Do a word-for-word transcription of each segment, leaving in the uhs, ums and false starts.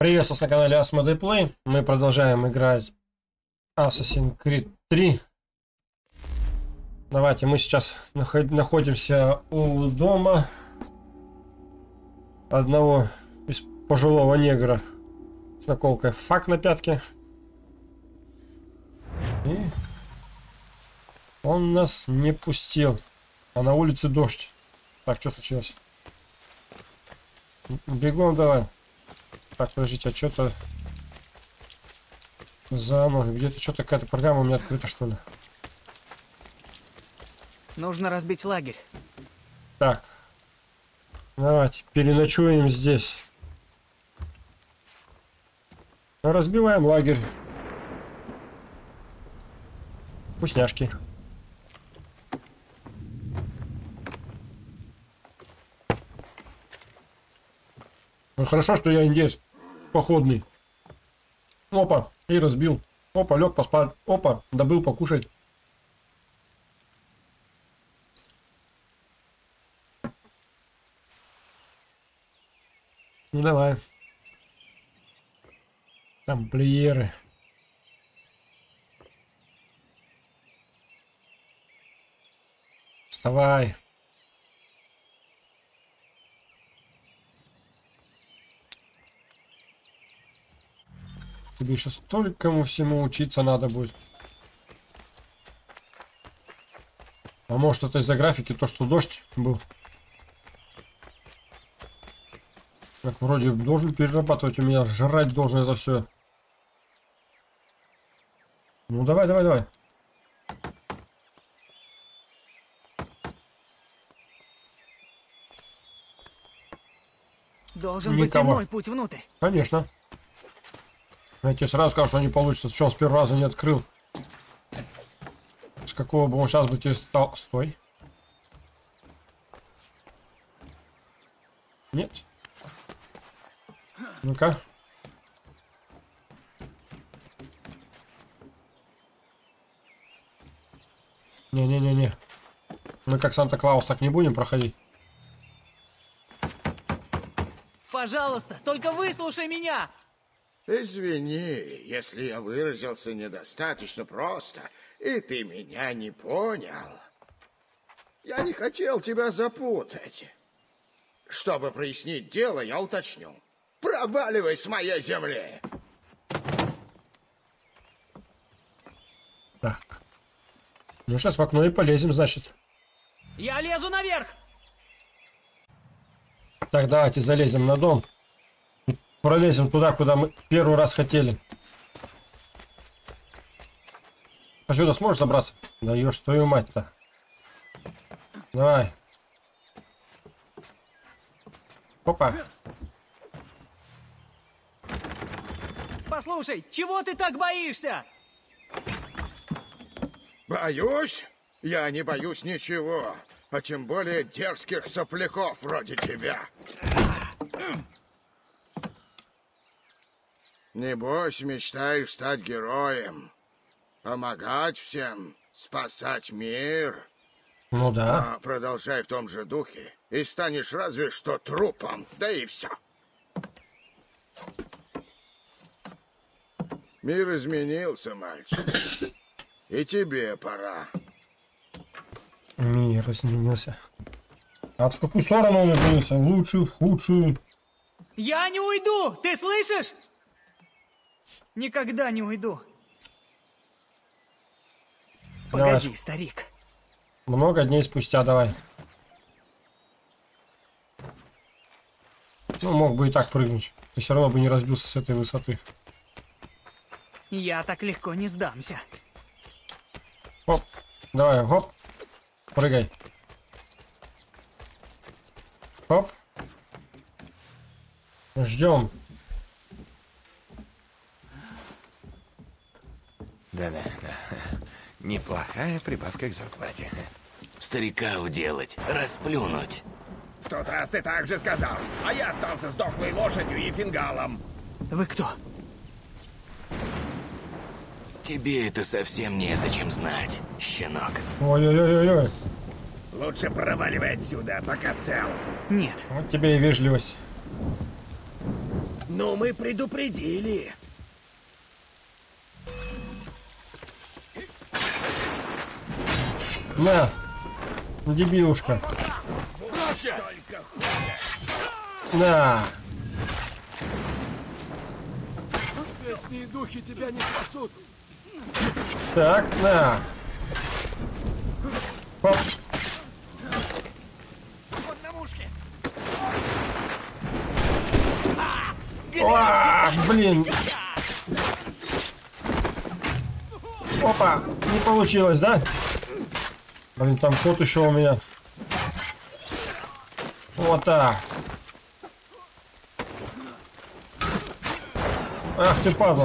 Приветствую на канале AsmodePlay. Мы продолжаем играть Assassin's Creed три. Давайте, мы сейчас находимся у дома одного из пожилого негра с наколкой фак на пятке. И он нас не пустил. А на улице дождь. Так, что случилось? Бегом давай. Так, подождите, а что-то за мной? Где-то что-то какая-то программа у меня открыта, что ли? Нужно разбить лагерь. Так. Давайте, переночуем здесь. Разбиваем лагерь. Вкусняшки. Ну, хорошо, что я индеец походный. Опа, и разбил. Опа, лег поспать. Опа, добыл покушать. Ну давай. Тамплиеры. Вставай. Тебе еще столькому всему учиться надо будет. А может, это из-за графики, то, что дождь был. Так, вроде должен перерабатывать у меня, жрать должен это все. Ну давай, давай, давай. Должен Никого. быть иной путь внутрь. Конечно. Я тебе сразу сказал, что не получится. Что он с первого раза не открыл? С какого бы он сейчас бы тебе стал... Стой. Нет. Ну-ка. Не-не-не-не. Мы как Санта-Клаус так не будем проходить. Пожалуйста, только выслушай меня! Извини, если я выразился недостаточно просто, и ты меня не понял. Я не хотел тебя запутать. Чтобы прояснить дело, я уточню. Проваливай с моей земли! Так. Ну, сейчас в окно и полезем, значит. Я лезу наверх! Так, давайте залезем на дом. И пролезем туда, куда мы первый раз хотели. А сюда сможешь забраться? Даешь твою мать-то. Давай. Опа. Послушай, чего ты так боишься? Боюсь? Я не боюсь ничего. А тем более дерзких сопляков вроде тебя. Небось, мечтаешь стать героем. Помогать всем, спасать мир. Ну да. А продолжай в том же духе, и станешь разве что трупом, да и все. Мир изменился, мальчик. И тебе пора. Мир изменился. А в какую сторону он изменился? В лучшую, в худшую? Я не уйду! Ты слышишь? Никогда не уйду. Давай. Погоди, старик. Много дней спустя, давай. Ну, мог бы и так прыгнуть. Ты все равно бы не разбился с этой высоты. Я так легко не сдамся. Хоп. Давай, хоп. Прыгай. Хоп. Ждем. Да-да, да. Неплохая прибавка к зарплате. Старика уделать, расплюнуть. В тот раз ты так же сказал, а я остался с дохлой лошадью и фингалом. Вы кто? Тебе это совсем незачем знать, щенок. Ой-ой-ой-ой. Лучше проваливай отсюда, пока цел. Нет. Вот тебе и вежливость. Ну, мы предупредили. На, дебилушка. На. Лесные духи тебя не спасут. Так, на. Оп. А, блин. Опа, не получилось, да? Блин, там кот еще у меня. Вот так. Ах ты, падла.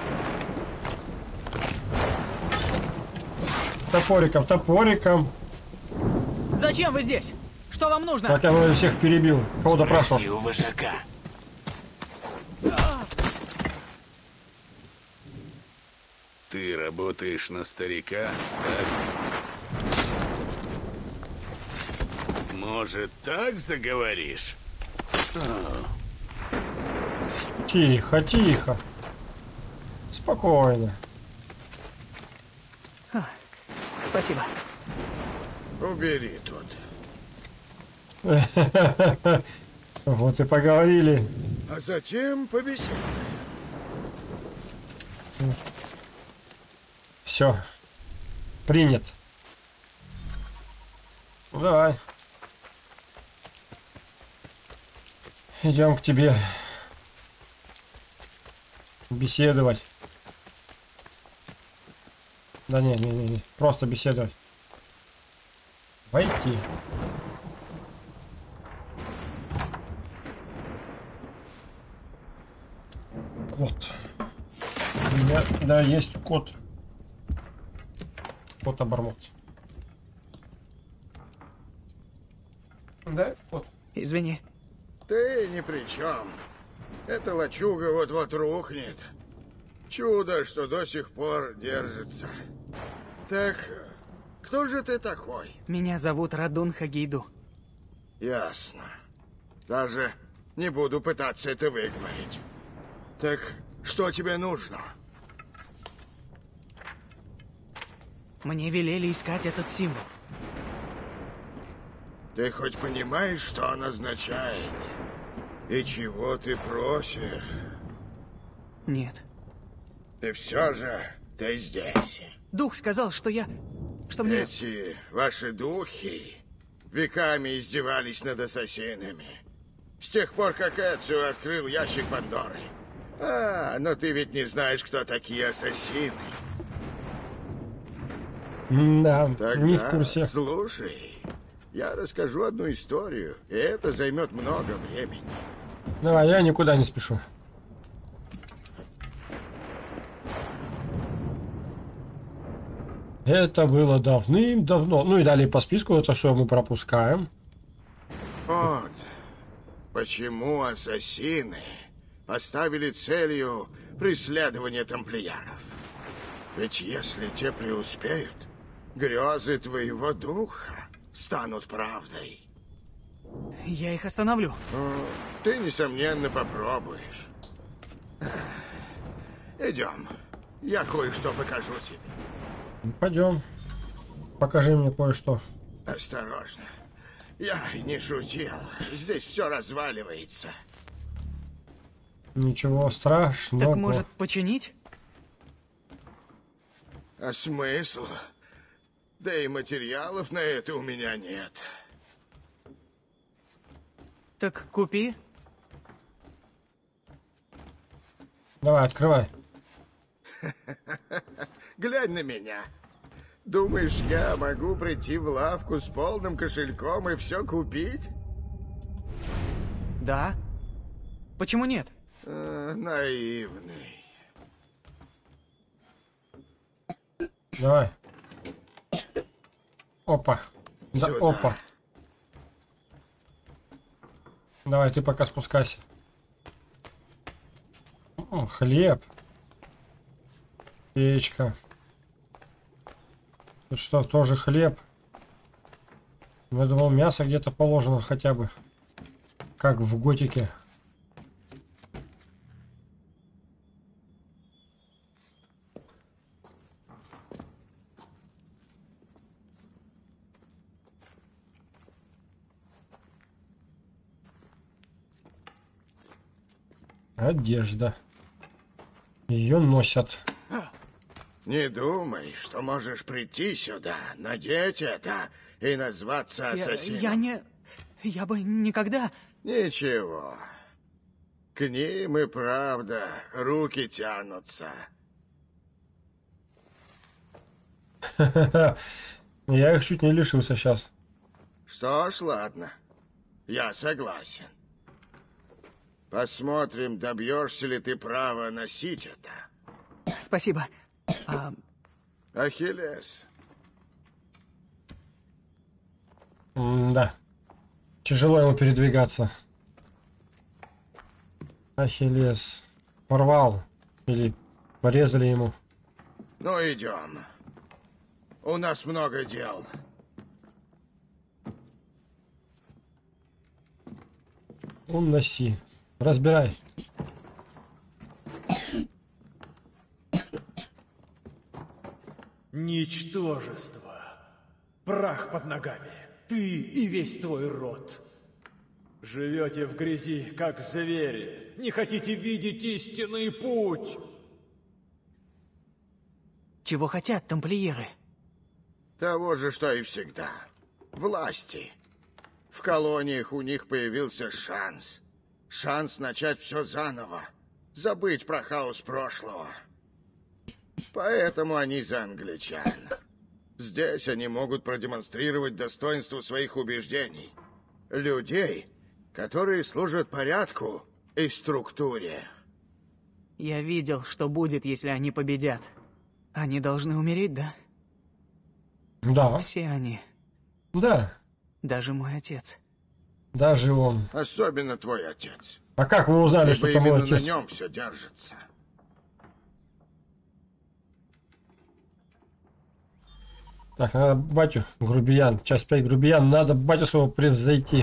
Топориком, топориком. Зачем вы здесь? Что вам нужно? Так я вроде всех перебил. Кого допрашивал? Спроси у вожака. Ты работаешь на старика, так? Может, так заговоришь? Тихо, тихо. Спокойно. Спасибо. Убери тут. Вот и поговорили. А затем побеседуем. Все. Принят. Ну, давай. Идем к тебе. Беседовать. Да не, не, не, не. Просто беседовать. Войти. Кот. У меня, да, есть кот. Кот обормот. Да, кот. Извини. Ты ни при чем. Эта лачуга вот-вот рухнет. Чудо, что до сих пор держится. Так, кто же ты такой? Меня зовут Радун Хагиду. Ясно. Даже не буду пытаться это выговорить. Так, что тебе нужно? Мне велели искать этот символ. Ты хоть понимаешь, что он означает? И чего ты просишь? Нет. И все же ты здесь. Дух сказал, что я... Что мне... Эти ваши духи веками издевались над ассасинами. С тех пор, как Эцио открыл ящик Пандоры. А, но ты ведь не знаешь, кто такие ассасины. Да, Тогда не в курсе. слушай, я расскажу одну историю, и это займет много времени. Давай, я никуда не спешу. Это было давным-давно. Ну и далее по списку это все мы пропускаем. Вот почему ассасины поставили целью преследование тамплиеров. Ведь если те преуспеют, грезы твоего духа станут правдой. Я их остановлю. Ты, несомненно, попробуешь. Идем. Я кое-что покажу тебе. Пойдем. Покажи мне кое-что. Осторожно. Я не шутил. Здесь все разваливается. Ничего страшного. Так может починить? А смысл? Да и материалов на это у меня нет. Так купи. Давай, открывай. Глянь на меня. Думаешь, я могу прийти в лавку с полным кошельком и все купить? Да. Почему нет? А, наивный. Давай. Опа. Да, Сюда. опа. Давай, ты пока спускайся. О, хлеб. Печка. Тут что, тоже хлеб? Я думал, мясо где-то положено хотя бы. Как в готике. Одежда. Ее носят. Не думай, что можешь прийти сюда, надеть это и назваться Я, ассасином. я не... Я бы никогда... Ничего. К ним и правда руки тянутся. Я их чуть не лишился сейчас. Что ж, ладно. Я согласен. Посмотрим, добьешься ли ты права носить это. Спасибо. А, Ахиллес. Да. Тяжело ему передвигаться. Ахиллес порвал. Или порезали ему. Ну, идем. У нас много дел. Уноси. Разбирай. Ничтожество. Прах под ногами. Ты и весь твой род. Живете в грязи, как звери. Не хотите видеть истинный путь. чего хотят тамплиеры? Того же, что и всегда. Власти. В колониях у них появился шанс. Шанс начать все заново. Забыть про хаос прошлого. Поэтому они за англичан. Здесь они могут продемонстрировать достоинство своих убеждений. Людей, которые служат порядку и структуре. Я видел, что будет, если они победят. Они должны умереть, да? Да. Все они. Да. Даже мой отец. Даже он. Особенно твой отец. А как вы узнали, Ибо что это мой именно отец? на нем все держится. Так, надо батю, грубиян, часть пять грубиян, надо батю своего превзойти.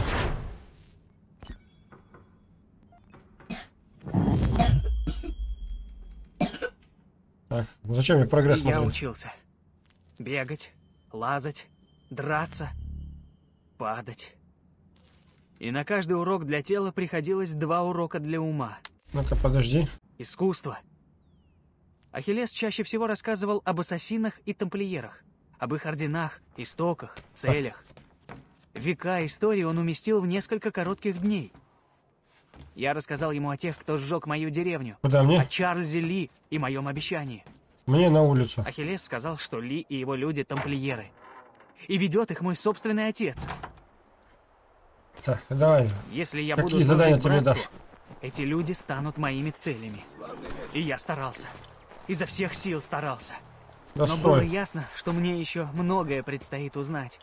Так, ну зачем мне прогресс И я смотреть? учился. Бегать, лазать, драться, падать. И на каждый урок для тела приходилось два урока для ума. Ну-ка, подожди. Искусство. Ахиллес чаще всего рассказывал об ассасинах и тамплиерах, об их орденах, истоках, целях. Века истории он уместил в несколько коротких дней. Я рассказал ему о тех, кто сжег мою деревню, Куда мне? о Чарльзе Ли и моем обещании. Мне на улицу. Ахиллес сказал, что Ли и его люди тамплиеры. И ведет их мой собственный отец. Так, давай. Если я Какие буду задания служить ты мне братству, дашь? эти люди станут моими целями. И я старался. Изо всех сил старался. Да Но было стой. ясно, что мне еще многое предстоит узнать.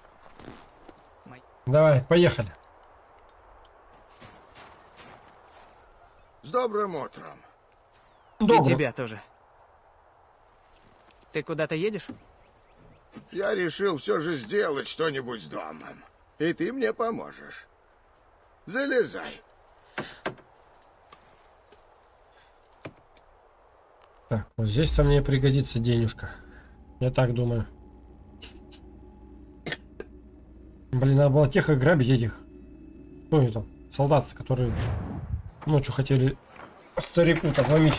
Давай, поехали. С добрым утром. И Добро. тебя тоже. Ты куда-то едешь? Я решил все же сделать что-нибудь с домом. И ты мне поможешь. Залезай. Так, вот здесь-то мне пригодится денежка. Я так думаю. Блин, надо было тех и грабить этих. Ну, это, солдат, которые ночью хотели старику-то обломить.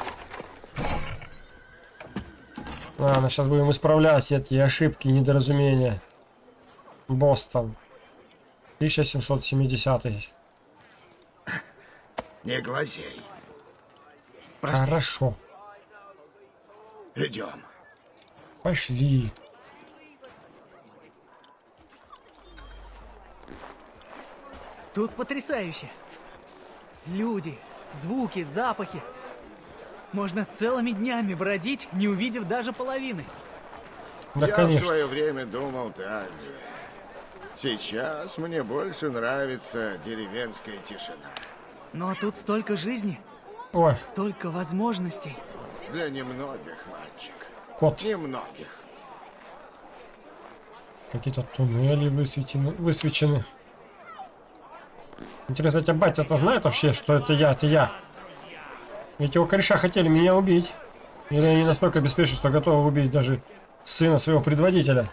Ладно, сейчас будем исправлять эти ошибки, недоразумения. Бостон. тысяча семьсот семидесятый. Не глазей. Прости. Хорошо. Идем. Пошли. Тут потрясающе. Люди, звуки, запахи. Можно целыми днями бродить, не увидев даже половины. Да, Я в конечно. свое время думал так же. Сейчас мне больше нравится деревенская тишина. Но тут столько жизни, Ой, столько возможностей. Для немногих, мальчик. кот. Немногих. Какие-то туннели высветены, высвечены. Интересно, тебя батя-то знает вообще, что это я, это я? Ведь его кореша хотели меня убить. Или они настолько беспечны, что готовы убить даже сына своего предводителя.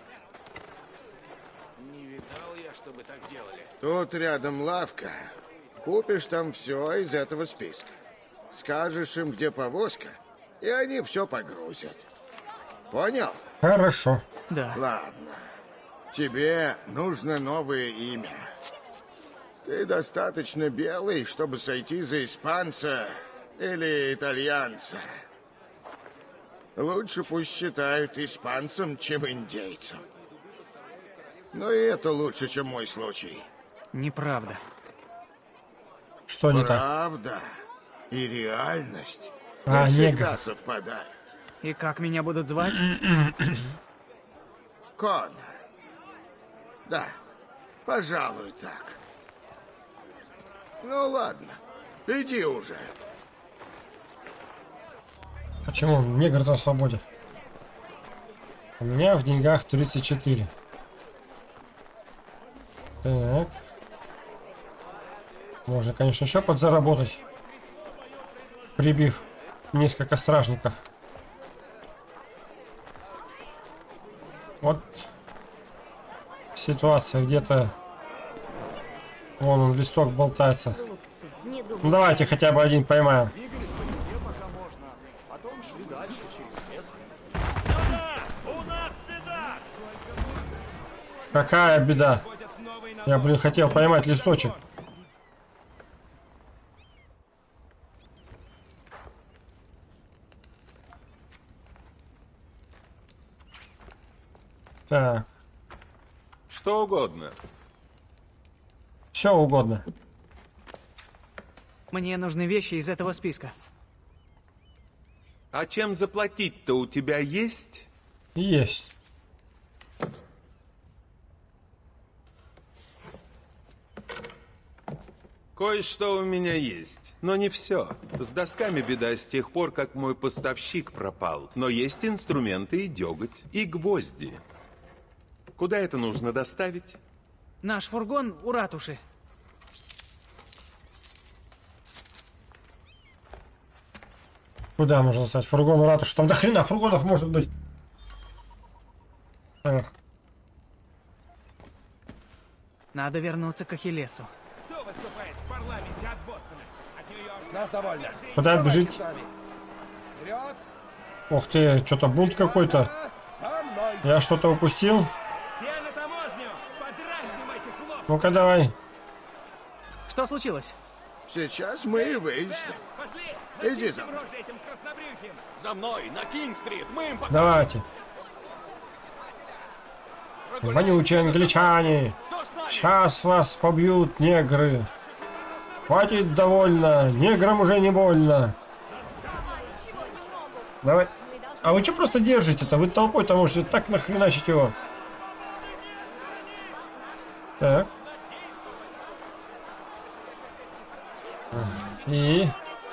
Не видал я, чтобы так делали. Тут рядом лавка. Купишь там все из этого списка. Скажешь им, где повозка, и они все погрузят. Понял? Хорошо. Да. Ладно. Тебе нужно новое имя. Ты достаточно белый, чтобы сойти за испанца или итальянца. Лучше пусть считают испанцем, чем индейцем. Но и это лучше, чем мой случай. Неправда. Что не так? Правда и реальность А, не всегда негр. совпадают. И как меня будут звать? Конор. Да, пожалуй, так. Ну ладно, иди уже. Почему? Негр-то в свободе. У меня в деньгах тридцать четыре. Так. Можно, конечно, еще подзаработать, прибив несколько стражников. Вот ситуация где-то. Вон он, листок болтается. Ну давайте хотя бы один поймаем. Какая беда? Я, блин, хотел поймать листочек. Так, Что угодно. все угодно. Мне нужны вещи из этого списка. А чем заплатить-то у тебя есть? Есть. Кое-что у меня есть, но не все. С досками беда с тех пор, как мой поставщик пропал. Но есть инструменты и деготь, и гвозди. Куда это нужно доставить? Наш фургон у ратуши. Куда можно стать? Фургон ратуши. Там до хрена фургонов может быть. Так. Надо вернуться к Ахиллесу. Кто выступает в парламенте от Бостона? От Нью-Йорка? Нас довольно. Куда бежить? Вперед! Ух ты, что-то бунт какой-то. За мной! Я что-то упустил? Все на таможню! Подразнивайте хлоп! Ну-ка давай. Что случилось? Сейчас мы и выясним. Пошли! Иди за мной. Рожи этим краснобрюхим! За мной, на Кинг-стрит! Мы им покажем! Давайте. Вонючие англичане. Кто с нами? Сейчас вас побьют негры. Хватит довольно. Неграм уже не больно. Давай. А вы что просто держите-то? Вы толпой-то можете так нахреначить его. Так. И...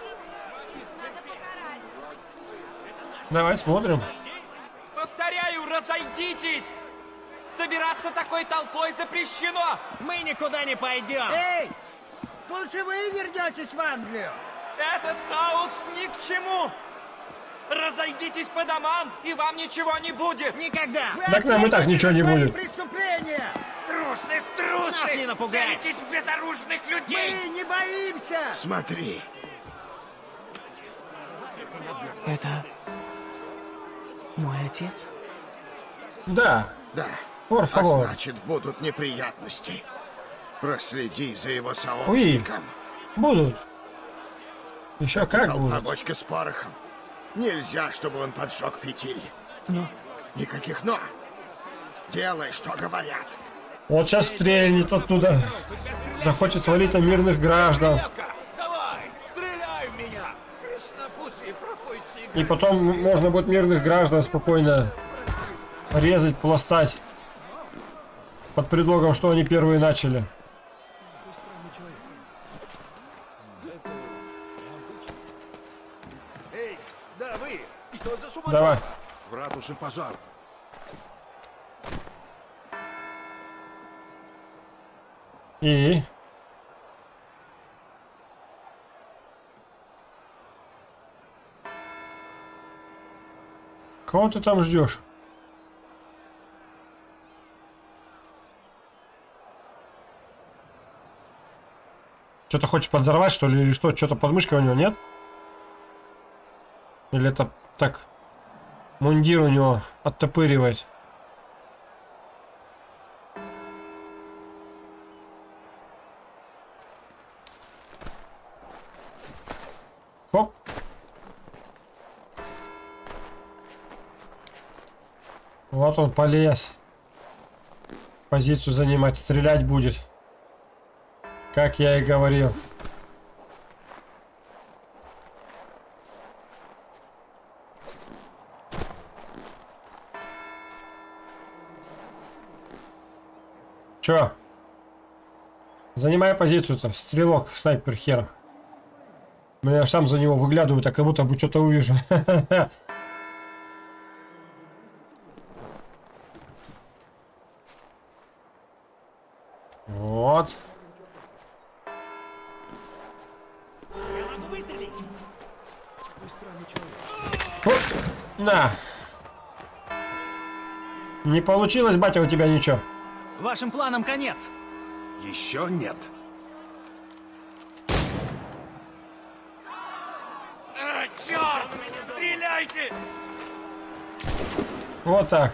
Давай смотрим. Повторяю, разойдитесь! Собираться такой толпой запрещено! Мы никуда не пойдем! Эй! Лучше вы вернетесь в Англию. Этот хаос ни к чему! Разойдитесь по домам, и вам ничего не будет! Никогда! Так нам и так ничего не будет. Преступления! Трусы, трусы! Нас не напугать. Целитесь в безоружных людей! Мы не боимся! Смотри. Это... мой отец? Да. Да. Por А favor. значит, будут неприятности. Проследи за его сообщником. Будут. Еще как Толпа будут. бочка с порохом. Нельзя, чтобы он поджег фитиль. Но... Никаких «но». Делай, что говорят. Вот сейчас стрельнет оттуда. Захочет свалить на мирных граждан. Давай! Стреляй в меня! И потом можно будет мирных граждан спокойно резать, пластать. Под предлогом, что они первые начали. Эй, да вы! Что за суматоха? Давай. В ратуше пожар. И... Кого ты там ждешь? Что-то хочет подзорвать, что ли, или что? Что-то под мышкой у него, нет? Или это так мундир у него оттопыривает? Хоп. Вот он полез. Позицию занимать, стрелять будет. Как я и говорил. Чё? Занимай позицию-то, стрелок, снайпер хера. Я сам за него выглядываю, так как будто бы что-то увижу. Вот. Оп, на. Не получилось, батя, у тебя ничего. Вашим планам конец. Еще нет. А, черт! Стреляйте! Вот так.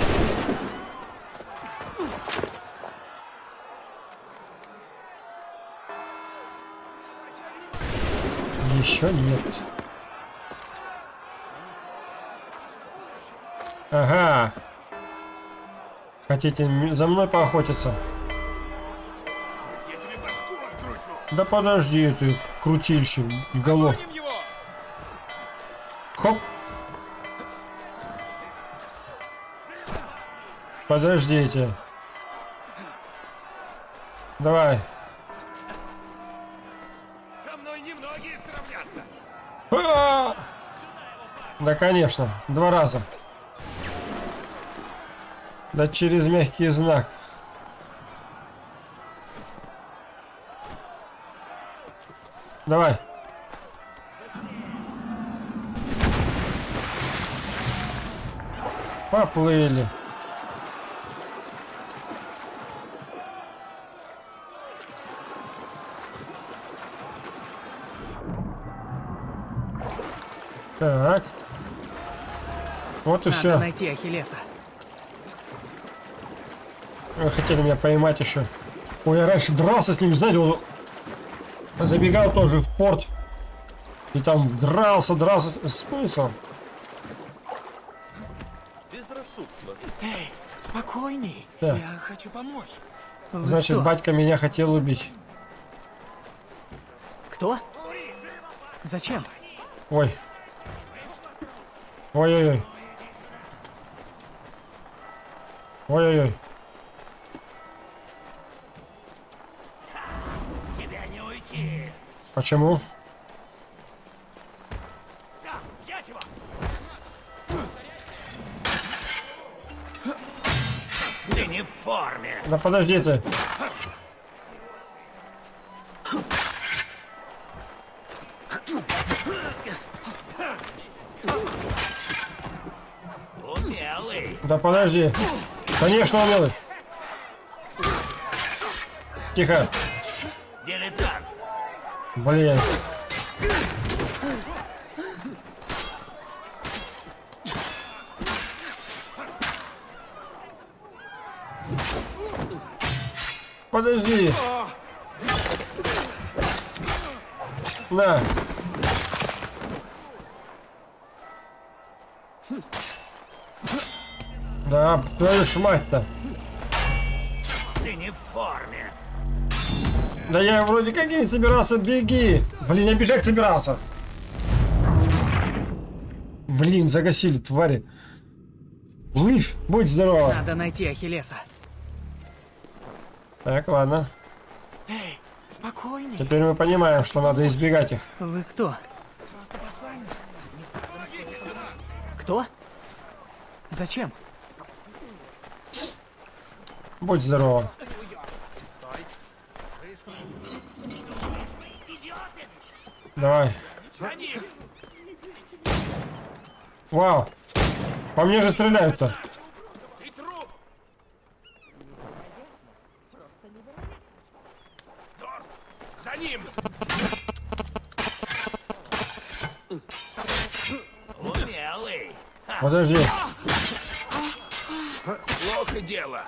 Еще нет. Ага. Хотите за мной поохотиться? Я тебе башку откручу. Да подожди ты, крутильщик, голов. Хоп. Подождите. Давай. Со мной немногие сравнятся. А! Да, конечно, два раза. Да через мягкий знак. Давай. Поплыли. Так. Вот и Надо все. найти Ахиллеса. Вы хотели меня поймать еще. Ой, я раньше дрался с ним, знаете, он забегал тоже в порт. И там дрался, дрался. Смысл? Безрассудство. Эй, спокойней. Да. Я хочу помочь. Вы Значит, кто? батька меня хотел убить. Кто? Зачем? Ой. Ой-ой-ой. Ой-ой-ой. Тебя не уйти! Почему? Да, взять его! Ты не в форме! Да подождите. Умелый! Да подожди. Конечно, умелый. Тихо. Дилетант! Блин. Подожди. На. Да, твою ж мать-то. Ты не в форме! Да я вроде как и не собирался, беги. Блин, я бежать собирался. Блин, загасили, твари. Уф, будь здорова. Надо найти Ахиллеса. Так, ладно. Эй, спокойней. Теперь мы понимаем, что надо избегать их. Вы кто? Кто? Зачем? Будь здорова. Давай. Вау. По мне же стреляют-то. За ним! Умелый. Подожди. Плохо дело.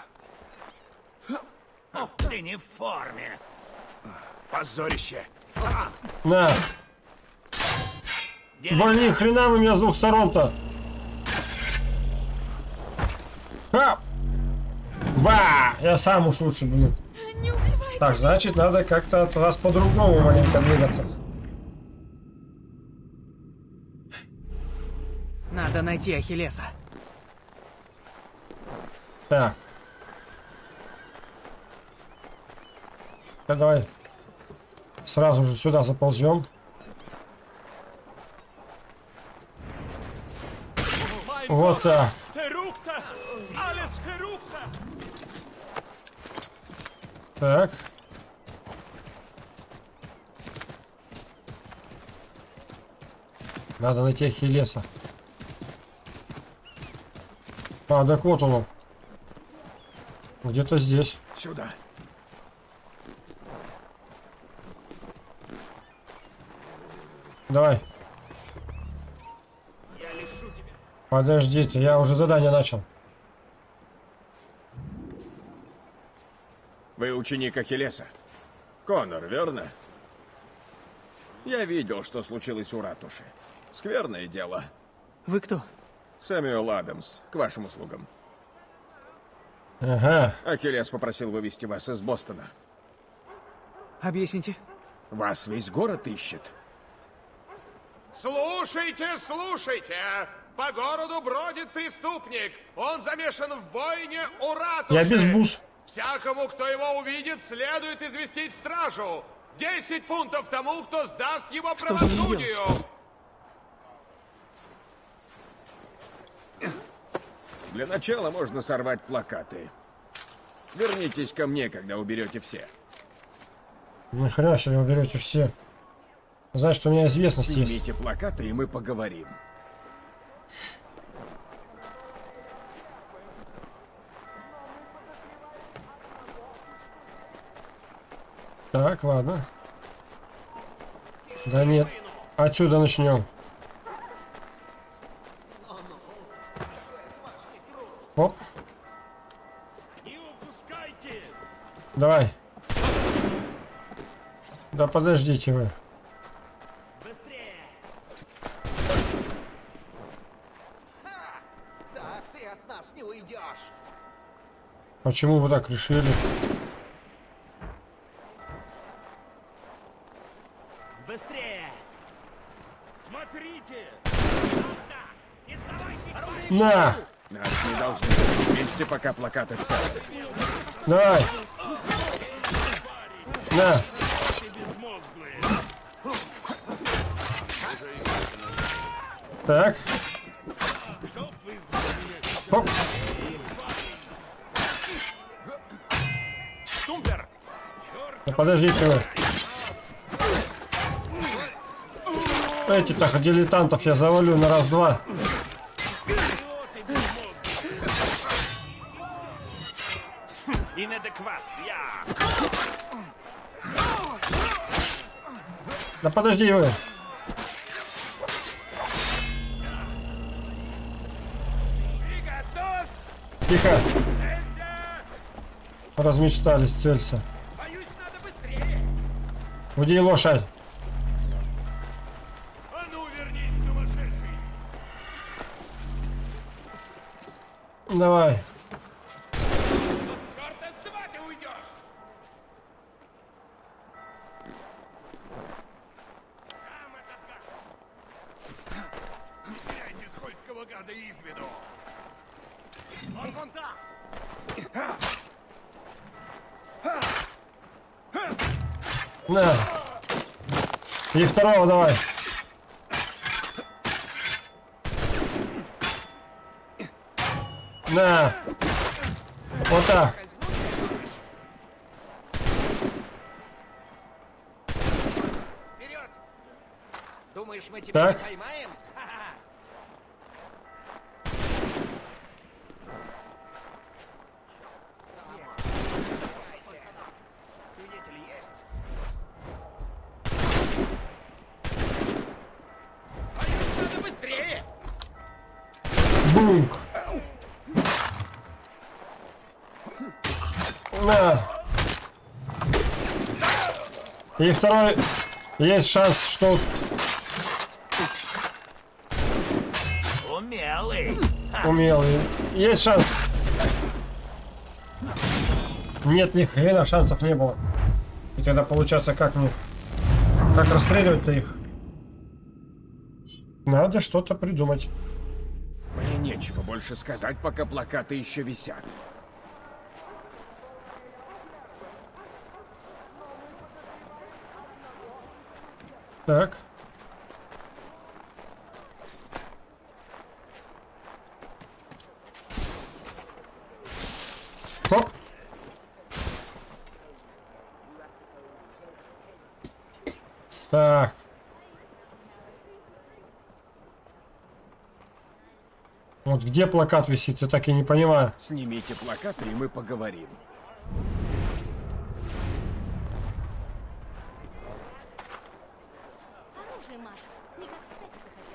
Ты не в форме. Позорище. На. Блин, ни хрена вы меня с двух сторон-то. А! Ба! Я сам уж лучше, блин. Так, значит, надо как-то от вас по-другому маленько двигаться. Надо найти Ахиллеса. Так. Давай сразу же сюда заползем. Вот так. Так. Надо найти Ахиллеса. А, так вот он. Где-то здесь. Сюда. Давай. Подождите, я уже задание начал. Вы ученик Ахиллеса? Конор, верно? Я видел, что случилось у ратуши. Скверное дело. Вы кто? Сэмюэл Адамс, к вашим услугам. Ага. Ахиллес попросил вывести вас из Бостона. Объясните. Вас весь город ищет. Слушайте, слушайте! По городу бродит преступник. Он замешан в бойне у ратуши. Я без бус. Всякому, кто его увидит, следует известить стражу. Десять фунтов тому, кто сдаст его Что же мне правосудию. Для начала можно сорвать плакаты. Вернитесь ко мне, когда уберете все. Нихрена себе вы берете все. Знаешь, что у меня известность есть. Снимите плакаты, и мы поговорим. Так, ладно. Да нет. Отсюда начнем. Оп. Давай. Да подождите вы. Так ты от нас не уйдешь. Почему вы так решили? Быстрее! Смотрите! На! Нас не должны быть вместе, пока плакаты целы. Давай! На! Так. Оп. Да подождите вы. Этих-то дилетантов я завалю на раз-два. Да подожди вы. Тихо. Размечтались, целься. Уйди, лошадь. А ну, вернись, сумасшедший! Давай. Чёрта с два ты уйдешь! Там этот гад! Теряйте скользкого гада из виду! Он вон там! На. И второго давай. На. Вот так. Вперед! Думаешь, мы тебя Так. не поймаем? Ха-ха. Свидетели есть? На. И второй. Есть шанс, что... Умелый. Умелый. Есть шанс. Нет, ни хрена шансов не было. И тогда получается, как мне... Как расстреливать-то их? Надо что-то придумать. Мне нечего больше сказать, пока плакаты еще висят. Так. Хоп. Так. Вот где плакат висит, я так и не понимаю. Снимите плакаты, и мы поговорим. Оружие, Маша. Не как секса хотел.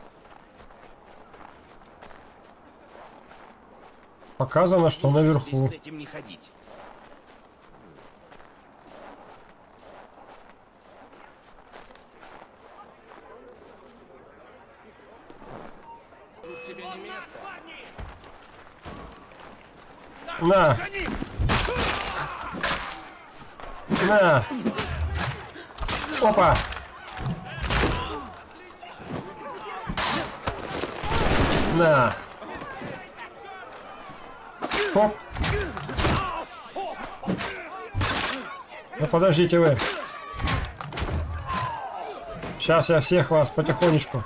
Показано, что наверху. С этим не ходить. На. На. Опа. На. Оп. Ну подождите вы. Сейчас я всех вас потихонечку.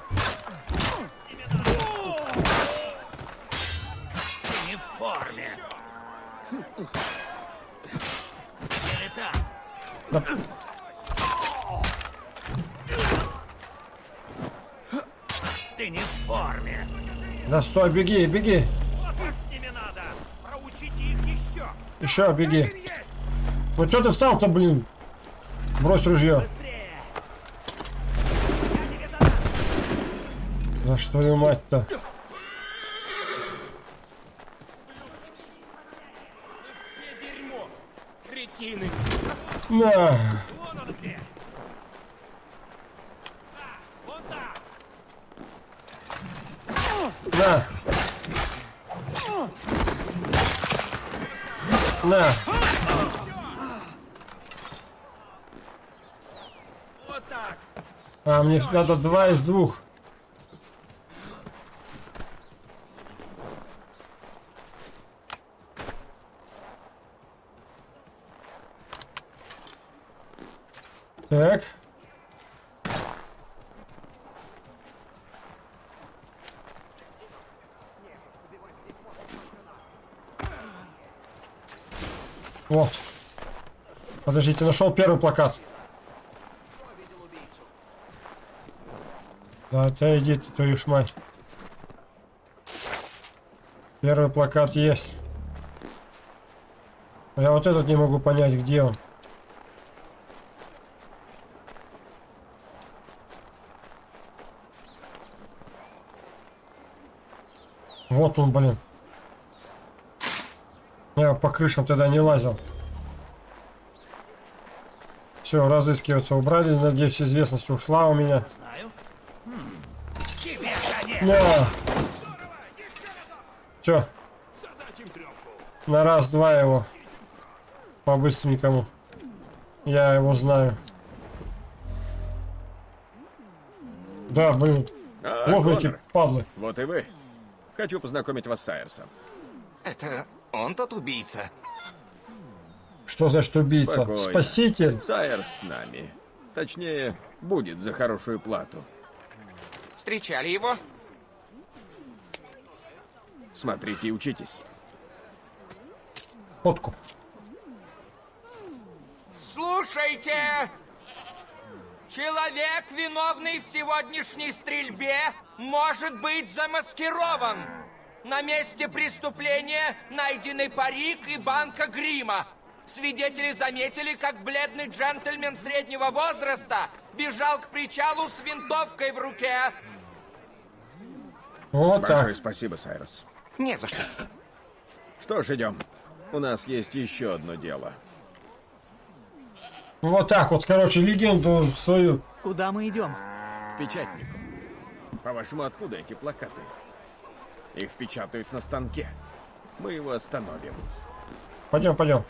Не в форме. Или так? Да. Ты не в форме. Да стой, беги, беги. Еще беги. Ну что ты встал-то, блин? Брось ружье. Да что твою мать-то? На. На. На. А, мне надо два из двух. Так. Вот. Подождите, нашел первый плакат. Да, отойди ты, твою ж мать. Первый плакат есть. Я вот этот не могу понять, где он. Вот он, блин. Я по крышам тогда не лазил. Все, разыскиваться убрали. Надеюсь, известность ушла у меня. На. Все. На раз-два его. По-быстренькому. Я его знаю. Да, блин. А, можно Коннор, эти падлы. Вот и вы. Хочу познакомить вас с Сайерсом. Это он тот убийца? Что значит убийца? Спокойно. Спаситель? Сайерс с нами. Точнее, будет за хорошую плату. Встречали его? Смотрите и учитесь. Фотку. Слушайте! Человек, виновный в сегодняшней стрельбе, может быть замаскирован. На месте преступления найдены парик и банка грима. Свидетели заметили, как бледный джентльмен среднего возраста бежал к причалу с винтовкой в руке. Вот Большое так. спасибо, Сайерс. Не за что. Что ж, идем. У нас есть еще одно дело. Вот так вот, короче, легенду свою. Куда мы идем? К печатнику. По-вашему, откуда эти плакаты? Их печатают на станке. Мы его остановим. Пойдем, пойдем.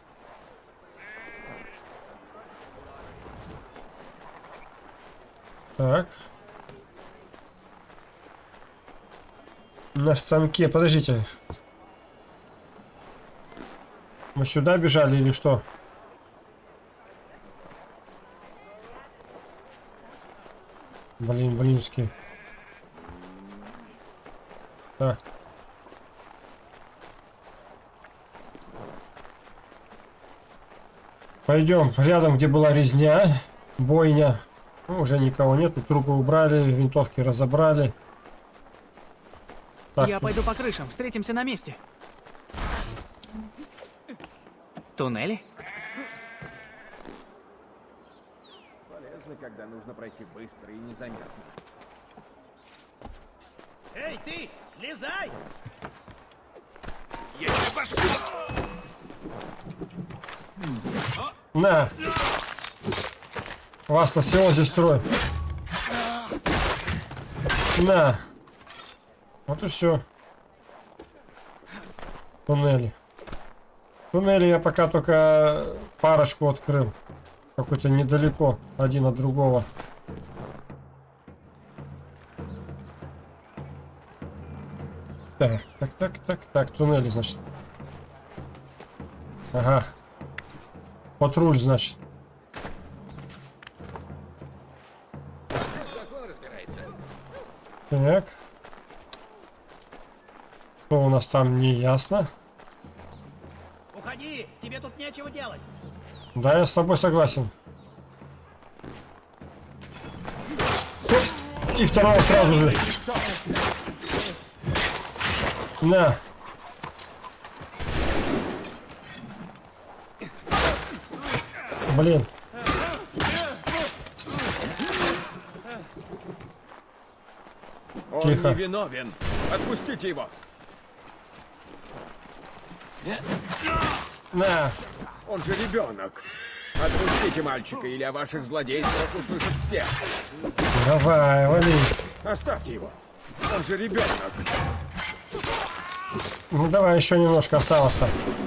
Так. На станке, подождите. Мы сюда бежали или что? Блин, блинский. Так. Пойдем рядом, где была резня, бойня. Ну, уже никого нет, трупы убрали, винтовки разобрали. Так. Я пойду по крышам, встретимся на месте. Туннели? Полезно, когда нужно пройти быстро и незаметно. Эй, ты, слезай! Я тебе башку! На! Вас-то всего здесь трое. На! Вот и все. Туннели. Туннели я пока только парочку открыл. Какой-то недалеко, один от другого. Так, так, так, так, так, туннели, значит. Ага. Патруль, значит. Так. Что у нас там, не ясно. Уходи, тебе тут нечего делать. Да, я с тобой согласен. И второго сразу же. На. Блин. Он Тихо. не виновен. Отпустите его. На. Он же ребенок. Отпустите мальчика, или о ваших злодействах услышат все. Давай, вали. Оставьте его. Он же ребенок. Ну давай, еще немножко осталось-то.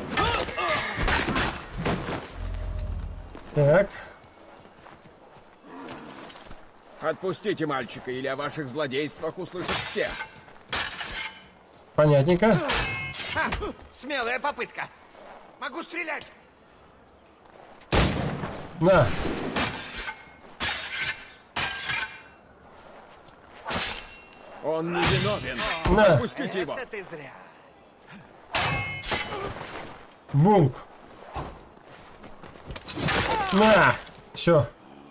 Так. Отпустите мальчика, или о ваших злодействах услышат все. Понятненько. Ха! Смелая попытка. Могу стрелять. На. Он не виновен. На. Отпустите его. Это ты зря. Бунк. На. Все.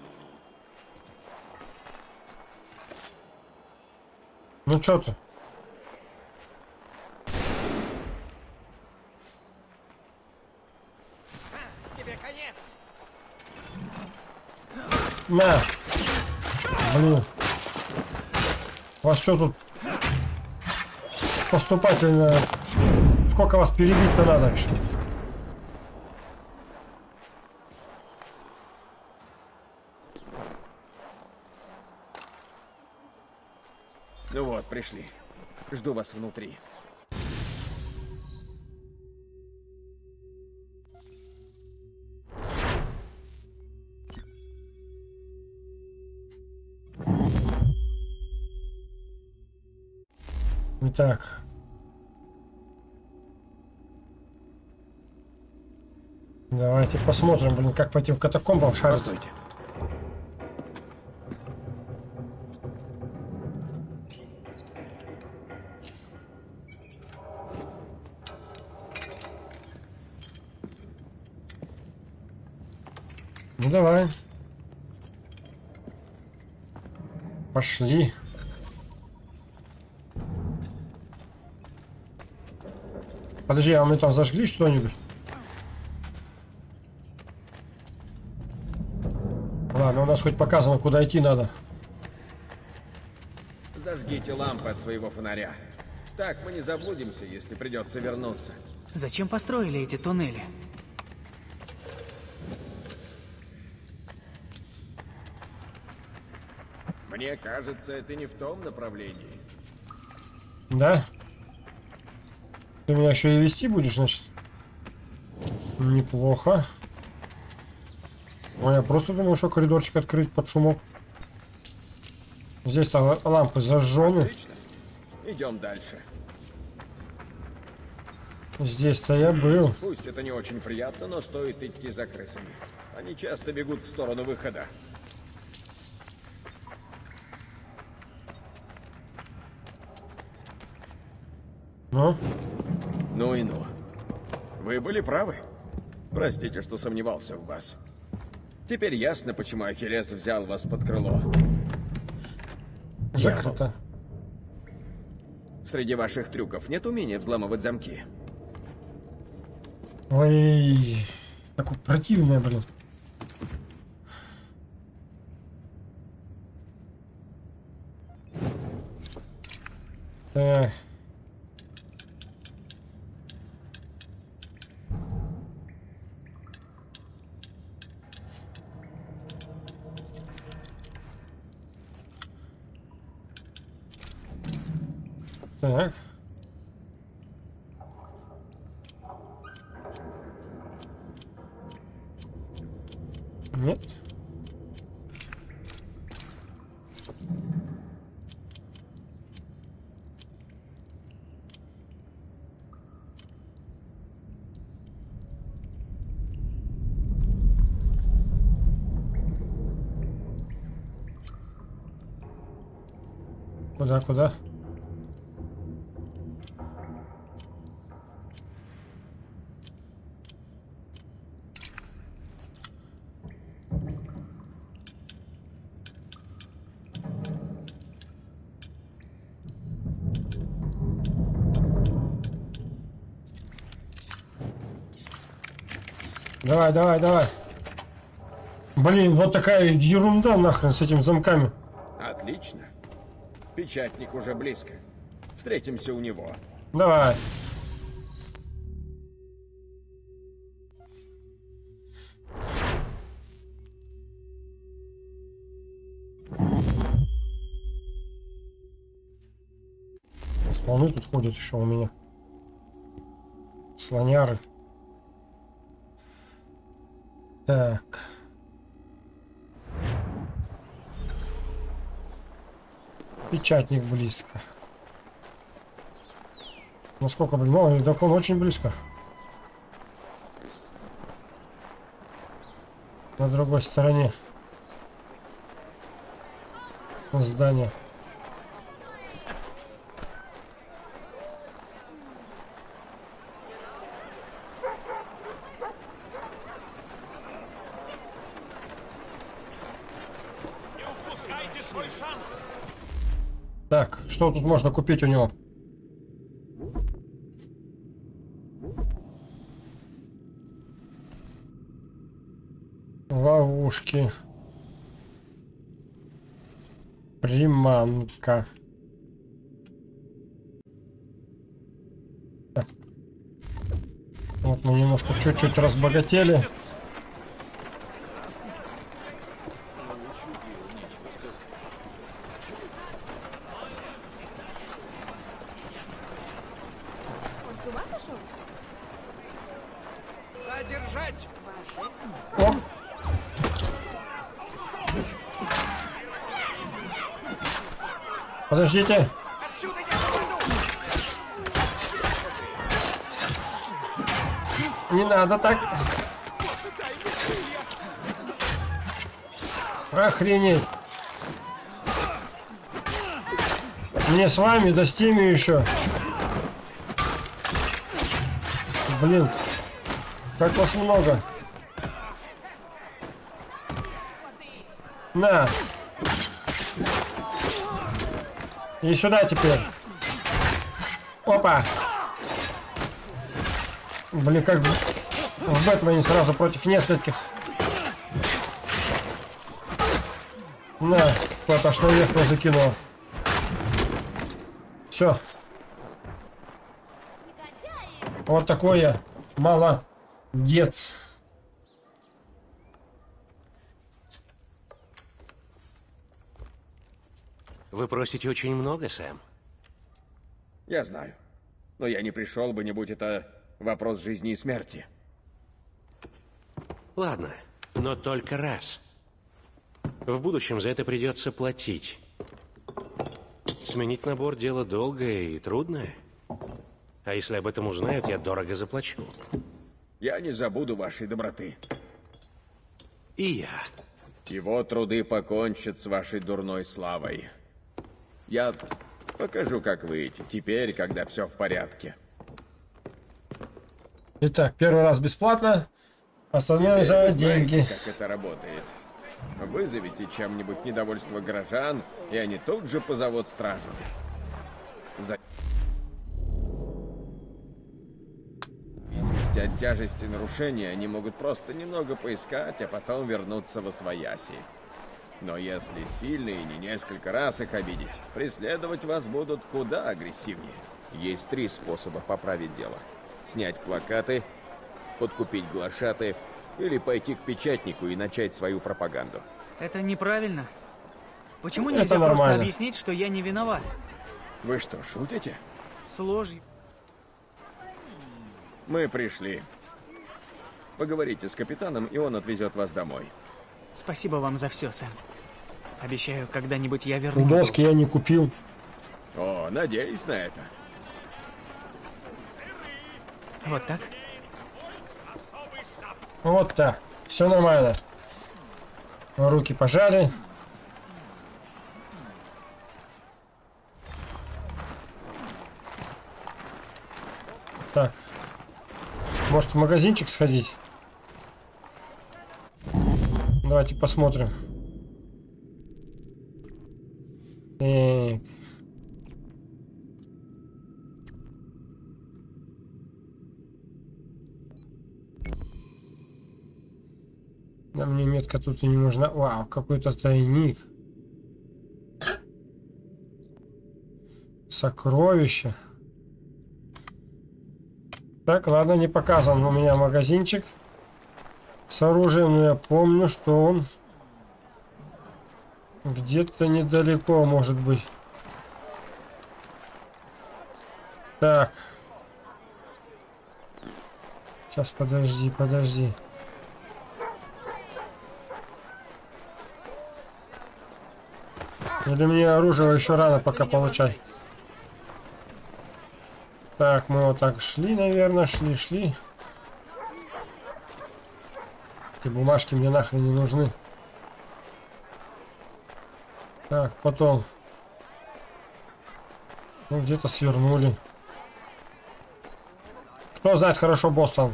Ну что ты? Тебе конец. На. Блин. У вас что тут? Поступательно. Сколько вас перебить-то надо еще? Ну вот, пришли. Жду вас внутри. Итак. Давайте посмотрим, блин, как по этим катакомбам шариться. Постойте. Ну давай. Пошли. Подожди, а мы там зажгли что-нибудь? Ладно, у нас хоть показано, куда идти надо. Зажгите лампы от своего фонаря. Так мы не заблудимся, если придется вернуться. Зачем построили эти туннели? Мне кажется, это не в том направлении. Да? Ты меня еще и вести будешь, значит? Неплохо. Ой, я просто думал, что коридорчик открыть под шумок. Здесь-то лампы зажжены. Отлично. Идем дальше. Здесь-то я был. Пусть это не очень приятно, но стоит идти за крысами. Они часто бегут в сторону выхода. Ну? Ну и ну. Вы были правы. Простите, что сомневался в вас. Теперь ясно, почему Ахиллес взял вас под крыло. Закрыто. Среди ваших трюков нет умения взламывать замки? Ой, такое противное, блин. Так. Так. Нет. Куда, куда? Давай, давай, давай. Блин, вот такая ерунда нахрен с этими замками. Отлично. Печатник уже близко. Встретимся у него. Давай. Слоны тут ходят еще у меня. Слоняры. Так. Печатник близко. Насколько, блин, мало, дракон очень близко. На другой стороне здания. Так, что тут можно купить у него? Ловушки. Приманка. Так. Вот мы немножко чуть-чуть разбогатели. Задержать! О! Подождите! Отсюда я попаду! Не надо так! Охренеть! Мне с вами, да с теми еще! Блин! Как вас много! На! И сюда теперь! Опа! Блин, как в Бэтмене сразу против нескольких. На, кто-то аж наверх закинул. Все. Вот такой я молодец. Вы просите очень много, Сэм. Я знаю. Но я не пришел бы, не будь это вопрос жизни и смерти. Ладно, но только раз. В будущем за это придется платить. Сменить набор – дело долгое и трудное. А если об этом узнают, я дорого заплачу. Я не забуду вашей доброты. И я. Его труды покончат с вашей дурной славой. Я покажу, как выйти. Теперь, когда все в порядке. Итак, первый раз бесплатно, остальное за деньги. Знаете, как это работает? Вызовите чем-нибудь недовольство горожан, и они тут же позовут стражу. За... В зависимости от тяжести нарушения, они могут просто немного поискать, а потом вернуться во свояси. Но если сильные не несколько раз их обидеть, преследовать вас будут куда агрессивнее. Есть три способа поправить дело. Снять плакаты, подкупить глашатаев или пойти к печатнику и начать свою пропаганду. Это неправильно. Почему Это нельзя просто нормально. объяснить, что я не виноват? Вы что, шутите? С ложью. Мы пришли. Поговорите с капитаном, и он отвезет вас домой. Спасибо вам за все, Сэм. Обещаю, когда-нибудь я верну. Доски я не купил. О, надеюсь на это. Вот так? Вот так. Все нормально. Руки пожали. Так. Может, в магазинчик сходить? Давайте посмотрим. Так. Да мне метка тут и не нужна. Вау, какой-то тайник. Сокровище. Так, ладно, не показан у меня магазинчик с оружием, но я помню, что он где-то недалеко может быть. Так. Сейчас, подожди, подожди. Или мне оружие еще рано пока получать? Так, мы вот так шли, наверное, шли, шли. Эти бумажки мне нахрен не нужны. Так, потом. Ну, где-то свернули. Кто знает хорошо Бостон?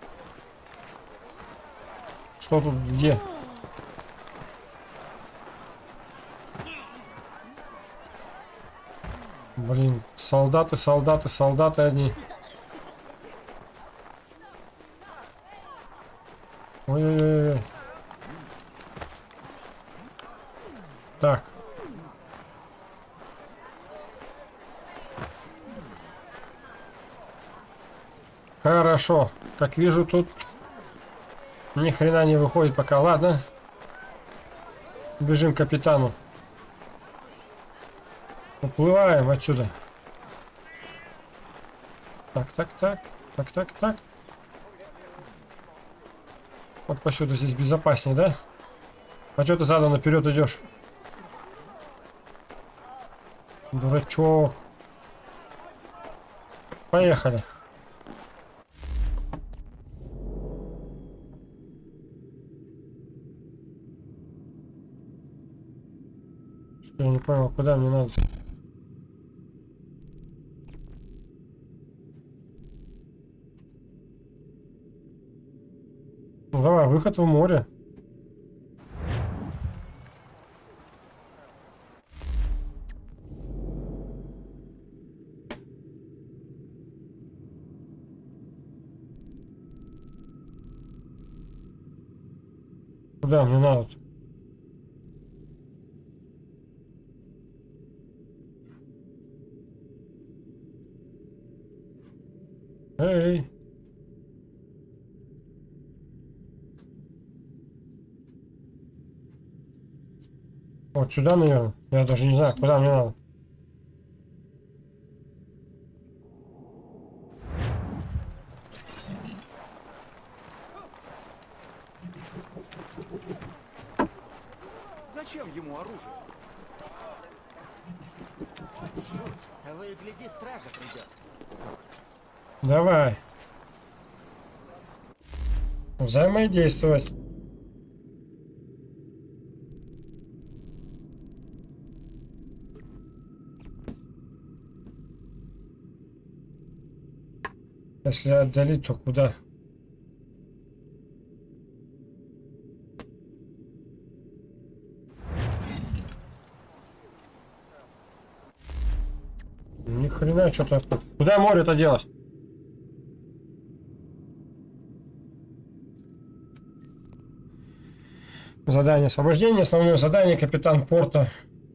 Что тут, где? Блин, солдаты, солдаты, солдаты одни. Ой-ой-ой. Так. Хорошо. Как вижу, тут ни хрена не выходит пока. Ладно. Бежим к капитану. Уплываем отсюда. Так, так, так. Так, так, так. Вот посюда здесь безопаснее, да? А что ты задом наперед идешь? Дурачок. Поехали. Я не понял, куда мне надо. Ну давай, выход в море. Куда мне надо? Эй. Вот сюда, наверное. Я даже не знаю, куда мне надо. Зачем ему оружие? Жуть, того и гляди, стража придет. Давай. Взаимодействовать. Если отдалить, то куда? Ни хрена что-то. Куда море-то делать? Задание освобождения. Основное задание. Капитан порта.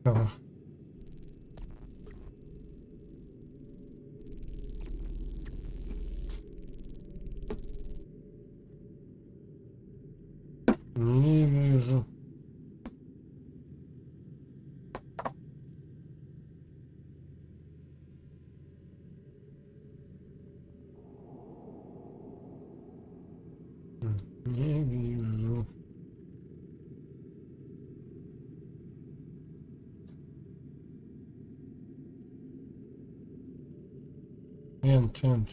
Не вижу. Не вижу. Энд, энд.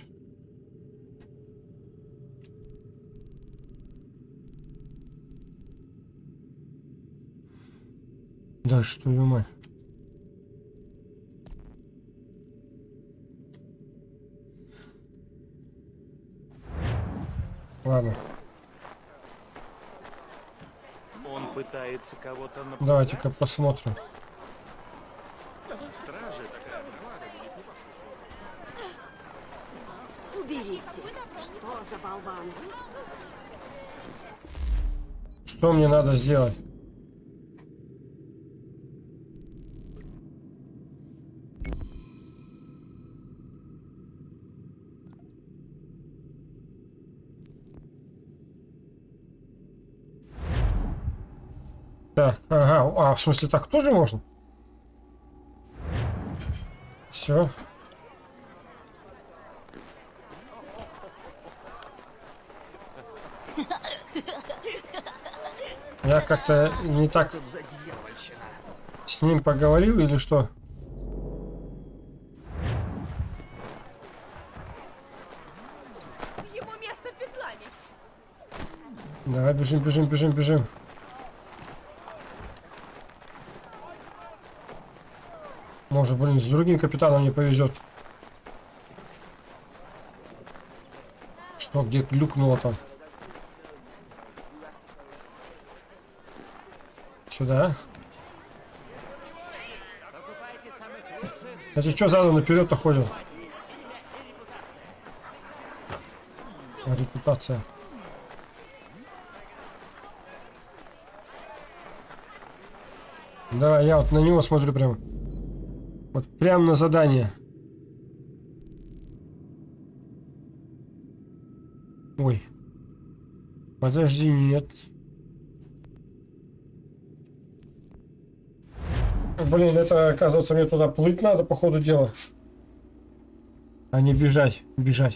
Да что ё мать. Ладно. Он пытается кого-то напугать. Давайте-ка посмотрим. Стража такая. Уберите. Что за болван? Что мне надо сделать? Так, ага, а в смысле так тоже можно? Все. Я как-то не так с ним поговорил или что? Ему место в петлане. Давай бежим, бежим, бежим, бежим. Может, блин, с другим капитаном не повезет. Что, где клюкнуло там? Сюда. А ты что задом наперед-то ходил? Репутация. Давай, я вот на него смотрю прямо. Вот прямо на задание. Ой. Подожди, нет. Блин, это, оказывается, мне туда плыть надо, по ходу дела. А не бежать, бежать.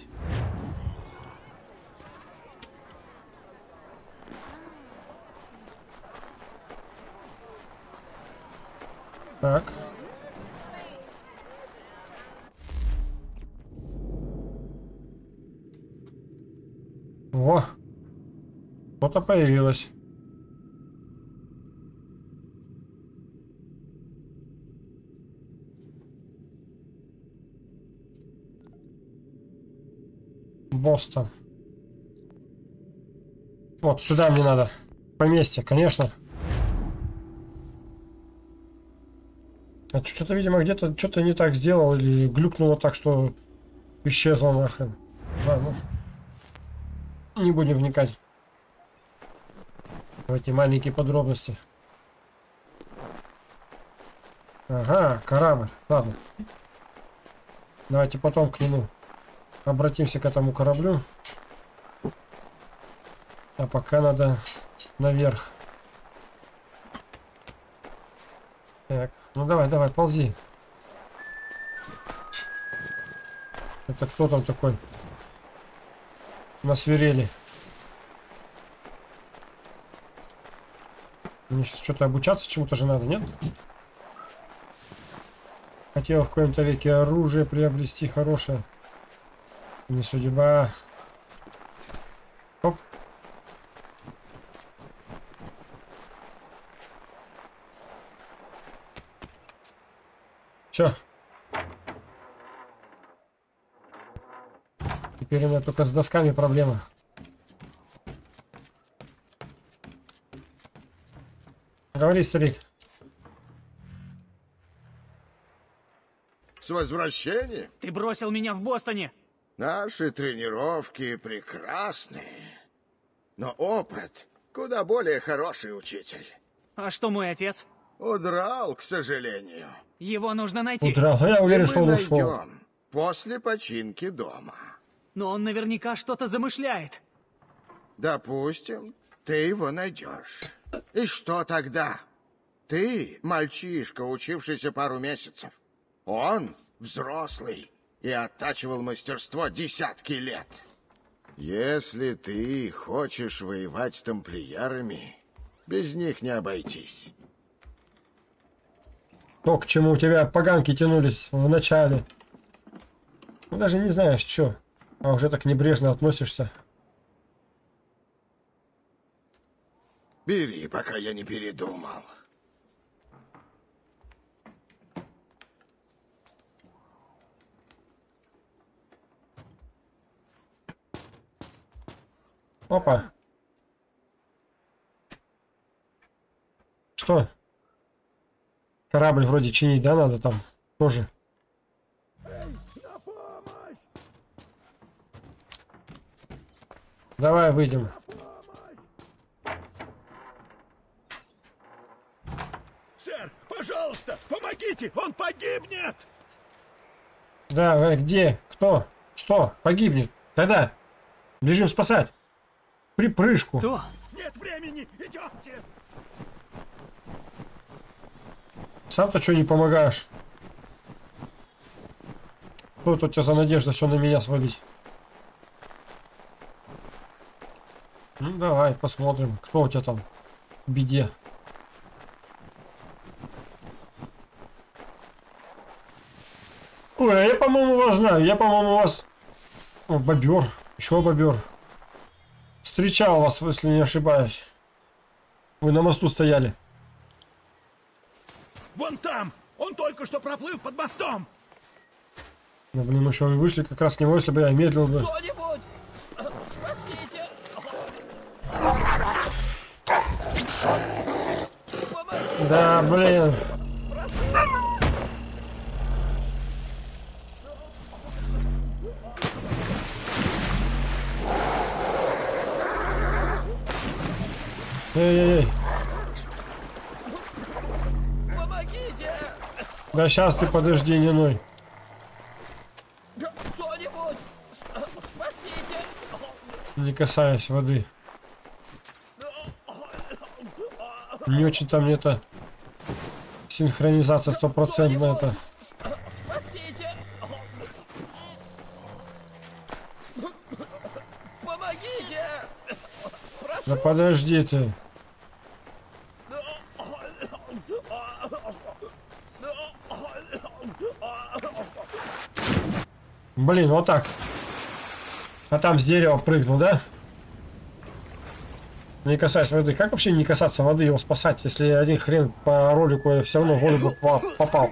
Так. О, что-то появилось. Бостон. Вот сюда мне надо. Поместье, конечно. А что-то, видимо, где-то что-то не так сделал или глюкнуло так, что исчезло нахрен. Ладно. Не будем вникать в эти маленькие подробности. Ага, корабль. Ладно. Давайте потом к нему. обратимся к этому кораблю. А пока надо наверх. Так, ну давай, давай, ползи. Это кто там такой? Насвирели. Мне сейчас что-то обучаться чему-то же надо, нет? Хотел в коем-то веке оружие приобрести хорошее. Не судьба. Оп. Все. Теперь у меня только с досками проблема. Говори, старик. С возвращением. Ты бросил меня в Бостоне. Наши тренировки прекрасные. Но опыт куда более хороший учитель. А что мой отец? Удрал, к сожалению. Его нужно найти. Удрал. Я уверен, И что он мы ушел. найдем после починки дома. Но он наверняка что-то замышляет. Допустим, ты его найдешь. И что тогда? Ты мальчишка, учившийся пару месяцев. Он взрослый и оттачивал мастерство десятки лет. Если ты хочешь воевать с тамплиерами, без них не обойтись. То, к чему у тебя поганки тянулись в начале. Ну, даже не знаешь, что. А уже так небрежно относишься. Бери, пока я не передумал. Опа. Что? Корабль вроде чинить, да, надо там тоже. Давай выйдем. Сэр, пожалуйста, помогите, он погибнет! Да, э, где? Кто? Что? Погибнет? Когда? Бежим спасать. Припрыжку. Кто? Нет времени, идемте! Сам-то что не помогаешь? Что тут у тебя за надежда все на меня свалить? Ну давай посмотрим, кто у тебя там в беде. Ой, а я, по-моему, вас знаю. Я, по-моему, вас... О, бобер. Еще бобер. Встречал вас, если не ошибаюсь. Вы на мосту стояли. Вон там! Он только что проплыл под мостом! Ну, блин, мы еще и вышли как раз к нему, если бы я медлил бы. Кто-нибудь! Спасите! Да, блин. Эй-эй-эй. Помогите! Да сейчас ты подожди, не ной. Кто-нибудь! Спасите! Не касаясь воды. Не очень там это синхронизация стопроцентная это. Спасите! Помогите! Да подожди ты. Блин, вот так. А там с дерева прыгнул, да? Не касаясь воды. Как вообще не касаться воды, его спасать, если один хрен по ролику я все равно в воду попал?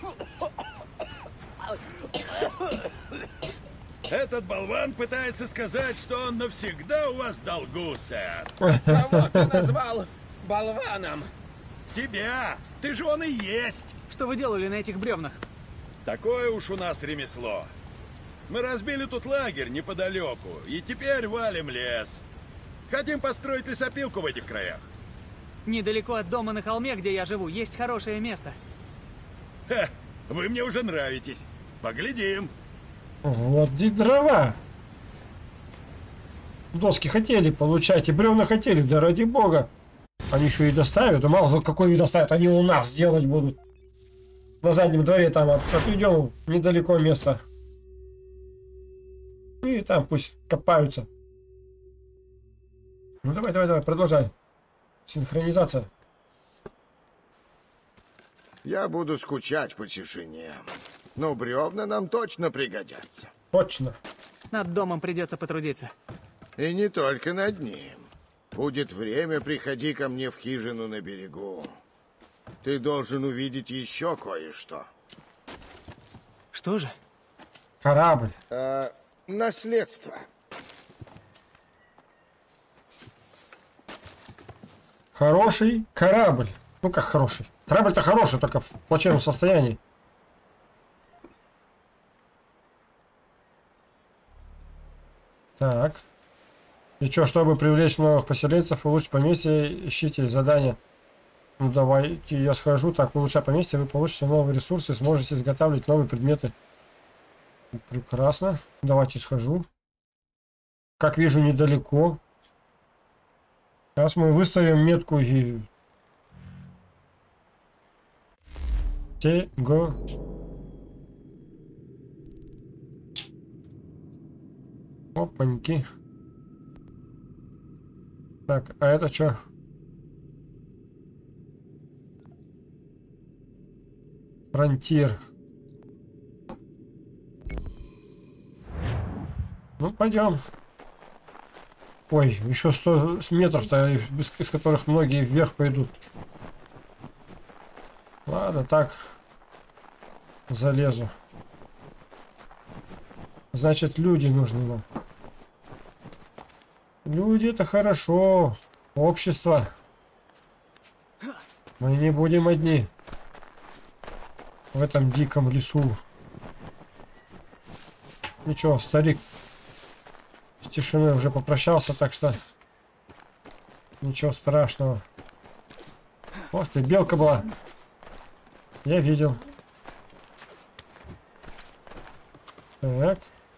Этот болван пытается сказать, что он навсегда у вас в долгу, сэр. Кого ты назвал болваном? Тебя! Ты же он и есть! Что вы делали на этих бревнах? Такое уж у нас ремесло. Мы разбили тут лагерь неподалеку, и теперь валим лес. Хотим построить лесопилку в этих краях. Недалеко от дома на холме, где я живу, есть хорошее место. Ха, вы мне уже нравитесь. Поглядим. Вот где дрова. Доски хотели получать, и бревна хотели, да ради бога. Они еще и доставят, да мало какой вид доставят, они у нас делать будут. На заднем дворе там от, отведем недалеко место. И там пусть копаются. Ну давай, давай, давай, продолжай. Синхронизация. Я буду скучать по тишине. Но бревна нам точно пригодятся. Точно. Над домом придется потрудиться. И не только над ним. Будет время, приходи ко мне в хижину на берегу. Ты должен увидеть еще кое-что. Что же? Корабль. А, наследство. Хороший корабль. Ну как хороший? Корабль-то хороший, только в плачевном состоянии. Так. И что, чтобы привлечь новых поселенцев, улучшить поместье, ищите задания. Ну давайте я схожу. Так, улучшая поместье, вы получите новые ресурсы, сможете изготавливать новые предметы. Прекрасно. Давайте схожу. Как вижу, недалеко. Сейчас мы выставим метку и... Tego. Опаньки. Так, а это что? Фронтир. Ну, пойдем. Ой, еще сто метров-то, из, из которых многие вверх пойдут. Ладно, так. Залезу. Значит, люди нужны нам. Люди — это хорошо. Общество. Мы не будем одни. В этом диком лесу. Ничего, старик с тишиной уже попрощался, так что ничего страшного. Ох ты, белка была. Я видел. Так.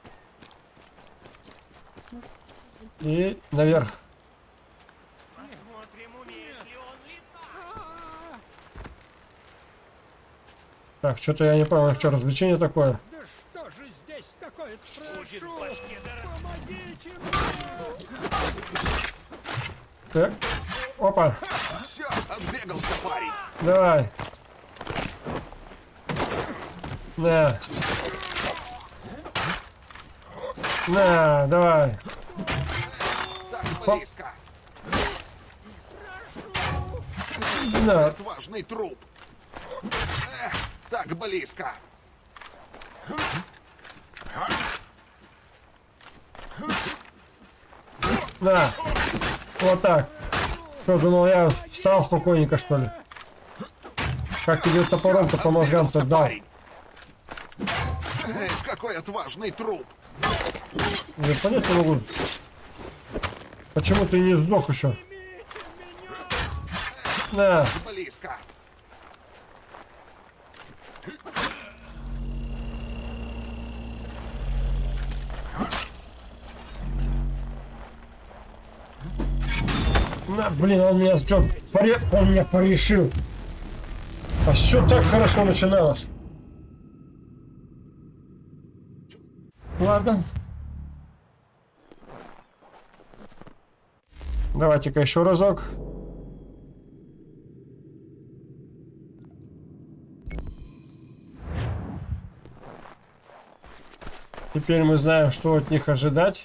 И наверх. Так, что-то я не понял, что развлечение такое. Да что же здесь такое? Прошу, помогите мне! Так. Опа. Все, отбегался парень. Давай. На. На, давай. Так близко. На. Отважный труп. Эх, так близко. На. Вот так. Что, думал, я встал спокойненько, что ли? Как тебе топором-то по мозгам-то дал? Эх, какой отважный труп. Я понять не могу. Почему ты не сдох еще? На. Близко. На, блин, он меня что, поре... он меня порешил. А все так хорошо начиналось. Ладно. Давайте-ка еще разок. Теперь мы знаем, что от них ожидать.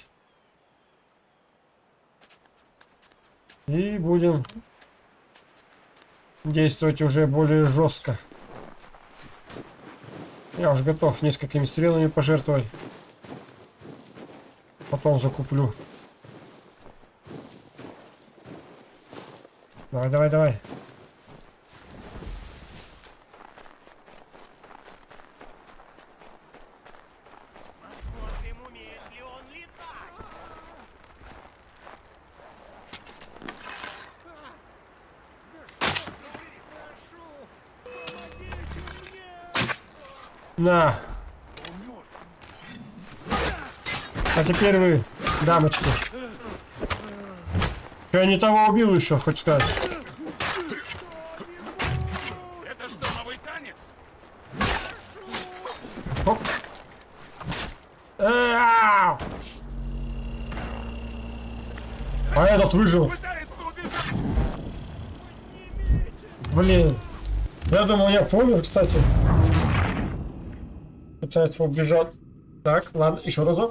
И будем действовать уже более жестко. Я уже готов несколькими стрелами пожертвовать. Потом закуплю. Давай, давай, давай. На. А теперь вы, дамочки. Я не того убил еще, хоть сказать. Это что, новый танец? Оп. А этот выжил. Блин. Я думал, я помню, кстати. Пытается убежать. Так, ладно, еще разок.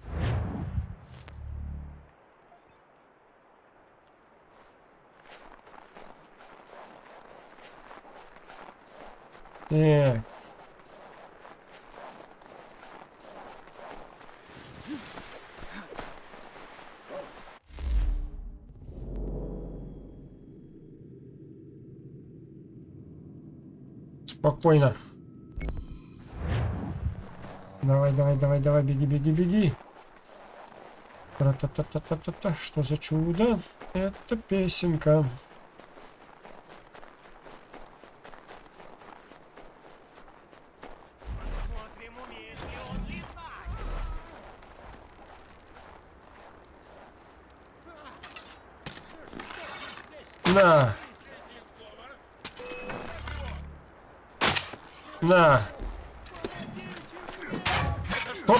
Так. Спокойно. Давай, давай, давай, давай, беги, беги, беги. Та-та-та-та-та-та. Что за чудо? Это песенка. На. На. Оп.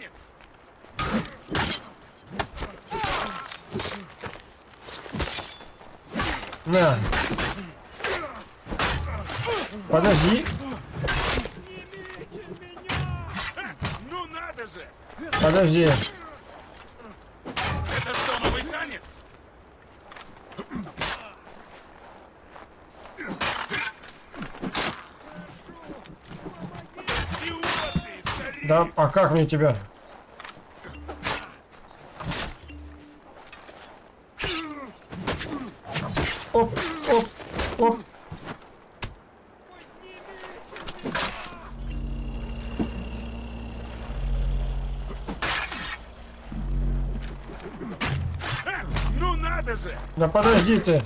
На. Подожди. Ну надо же! Подожди. Это что, новый танец? Да, а как мне тебя? Оп, оп, оп. Ну надо же! Да подожди ты.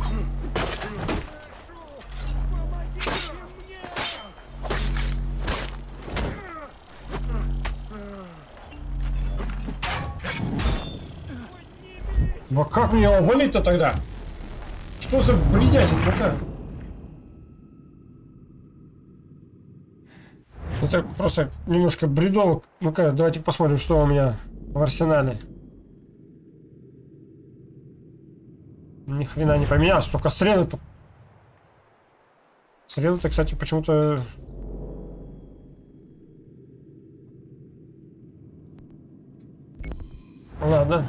Ну как мне его уволить-то тогда? Что за бредятина такая? Это просто немножко бредово. Ну-ка, давайте посмотрим, что у меня в арсенале. Ни хрена не поменялось, только стрелы. Стрелы-то, кстати, почему-то... Ладно.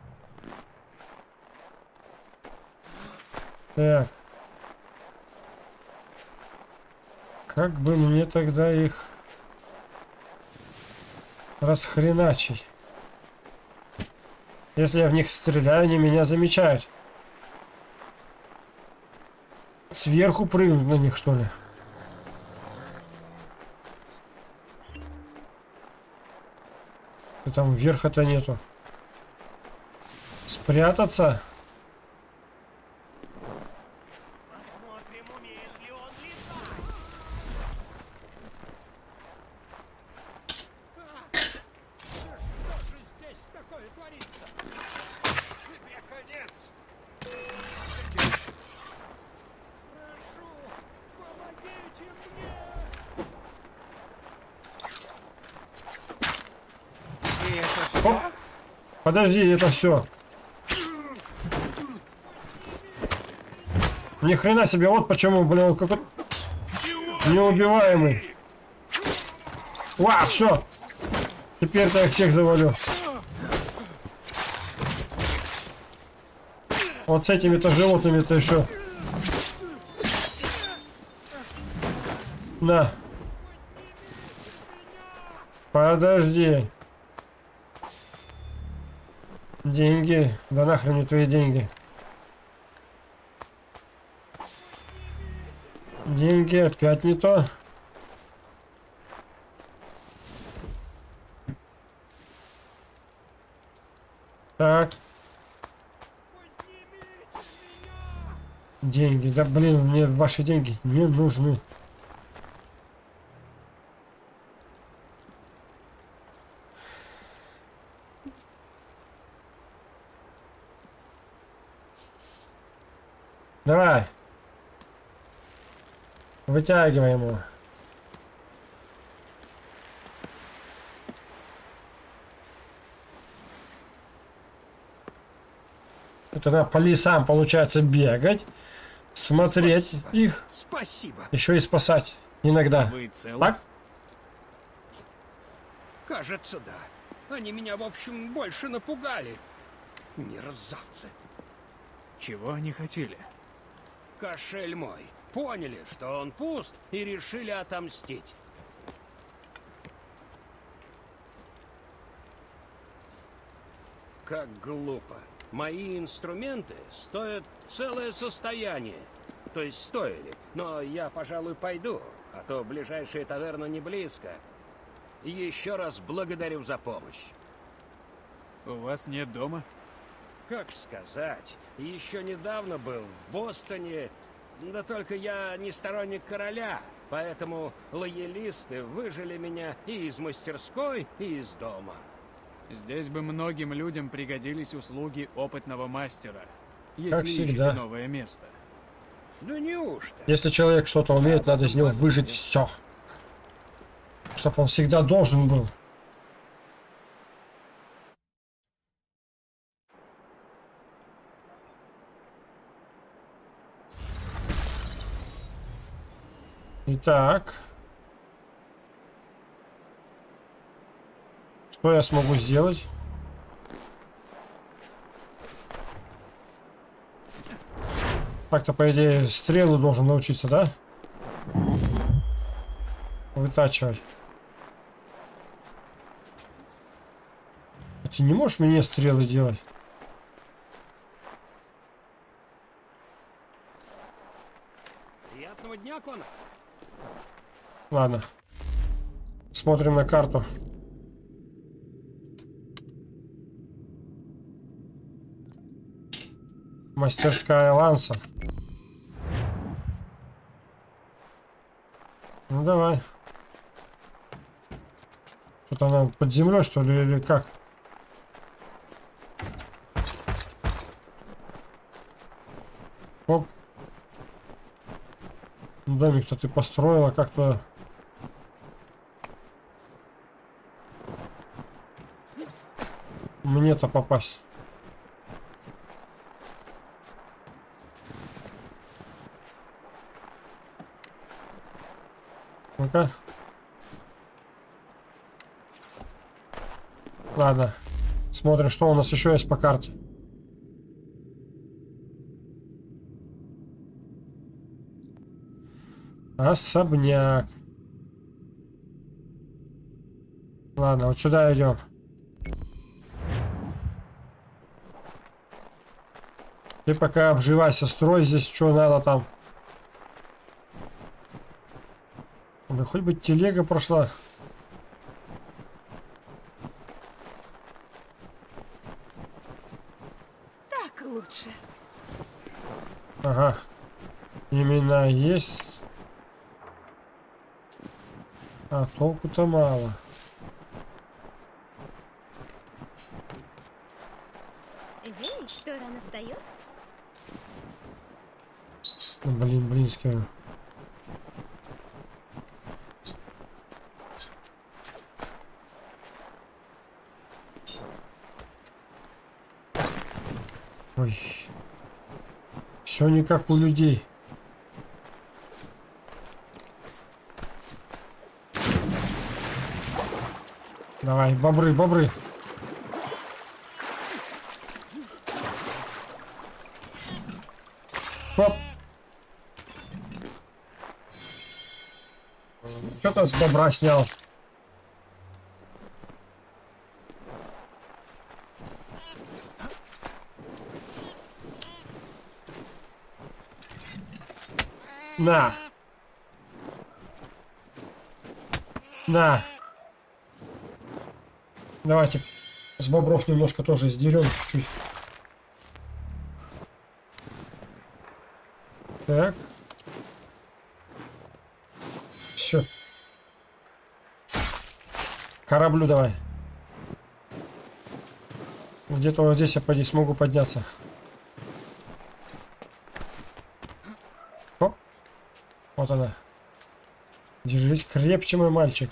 Так. Как бы мне тогда их расхреначить? Если я в них стреляю, они меня замечают. Сверху прыгнуть на них, что ли? И там верха-то нету. Спрятаться? Подожди, это все. Ни хрена себе, вот почему, блин, какой неубиваемый. Ва, все. Теперь-то я всех завалю. Вот с этими-то животными-то еще. На. Подожди. Деньги. Да нахрен мне твои деньги. Деньги опять не то. Так. Деньги. Да блин, мне ваши деньги не нужны. Давай. Вытягиваем его. Это надо по лесам, получается, бегать, смотреть Спасибо. их. Спасибо. Еще и спасать иногда. Вы целы? Так? Кажется, да. Они меня, в общем, больше напугали. Мерзавцы. Чего они хотели? Кошель мой. Поняли, что он пуст, и решили отомстить. Как глупо. Мои инструменты стоят целое состояние. То есть стоили. Но я, пожалуй, пойду, а то ближайшая таверна не близко. Еще раз благодарю за помощь. У вас нет дома? Как сказать, еще недавно был в Бостоне, да только я не сторонник короля, поэтому лоялисты выжили меня и из мастерской, и из дома. Здесь бы многим людям пригодились услуги опытного мастера, Как если всегда. ищете новое место. Да неужто? Если человек что-то умеет, надо из него выжить все. Чтоб он всегда должен был. Итак. Что я смогу сделать? Так-то, по идее, стрелы должен научиться, да? Вытачивать. Ты не можешь мне стрелы делать? Приятного дня, Конор. Ладно. Смотрим на карту. Мастерская Ланса. Ну давай. Что-то она под землей, что ли, или как? Оп. Домик-то ты построила как-то. Мне-то попасть. Ну-ка. Ладно. Смотрим, что у нас еще есть по карте. Особняк. Ладно, вот сюда идем. Ты пока обживайся, строй здесь, что надо там. Да хоть бы телега прошла. Так лучше. Ага. Имена есть. А толку-то мало. Эй, кто рано встает? Ну, блин, близко. Ой. Все не как у людей. Давай, бобры, бобры. Хоп. Что-то с бобра снял. На. На. Давайте с бобров немножко тоже сдерем чуть-чуть. Так. Все. Кораблю давай. Где-то вот здесь я поди смогу подняться. Вот она. Держись крепче, мой мальчик.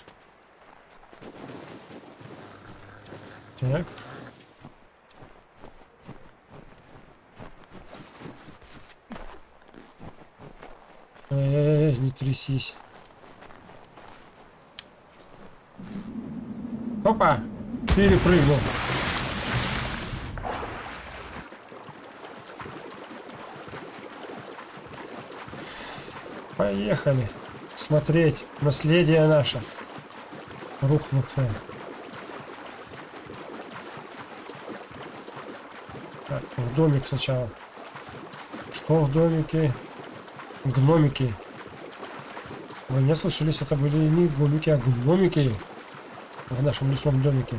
Так. Эй, не трясись. Опа! Перепрыгнул. Поехали смотреть наследие наше рухнувшее. Так, в домик сначала. Что в домике? Гномики. Вы не слышались, это были не гномики, а гномики в нашем лесном домике.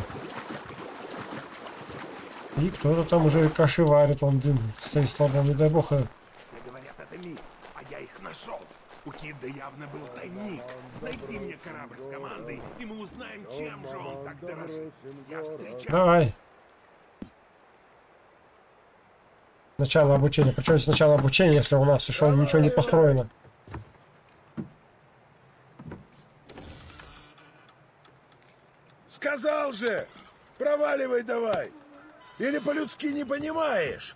И кто-то там уже каши варит, он дым стоит столбом, не дай бог. Говорят, это миф, а я их нашел. У Кидда явно был тайник. Найди мне корабль с командой, и мы узнаем, чем же он так дорожит. Я встречал... Давай. Начало обучения. Причем здесь начало обучения, если у нас еще ничего не построено. Сказал же! Проваливай давай! Или по-людски не понимаешь?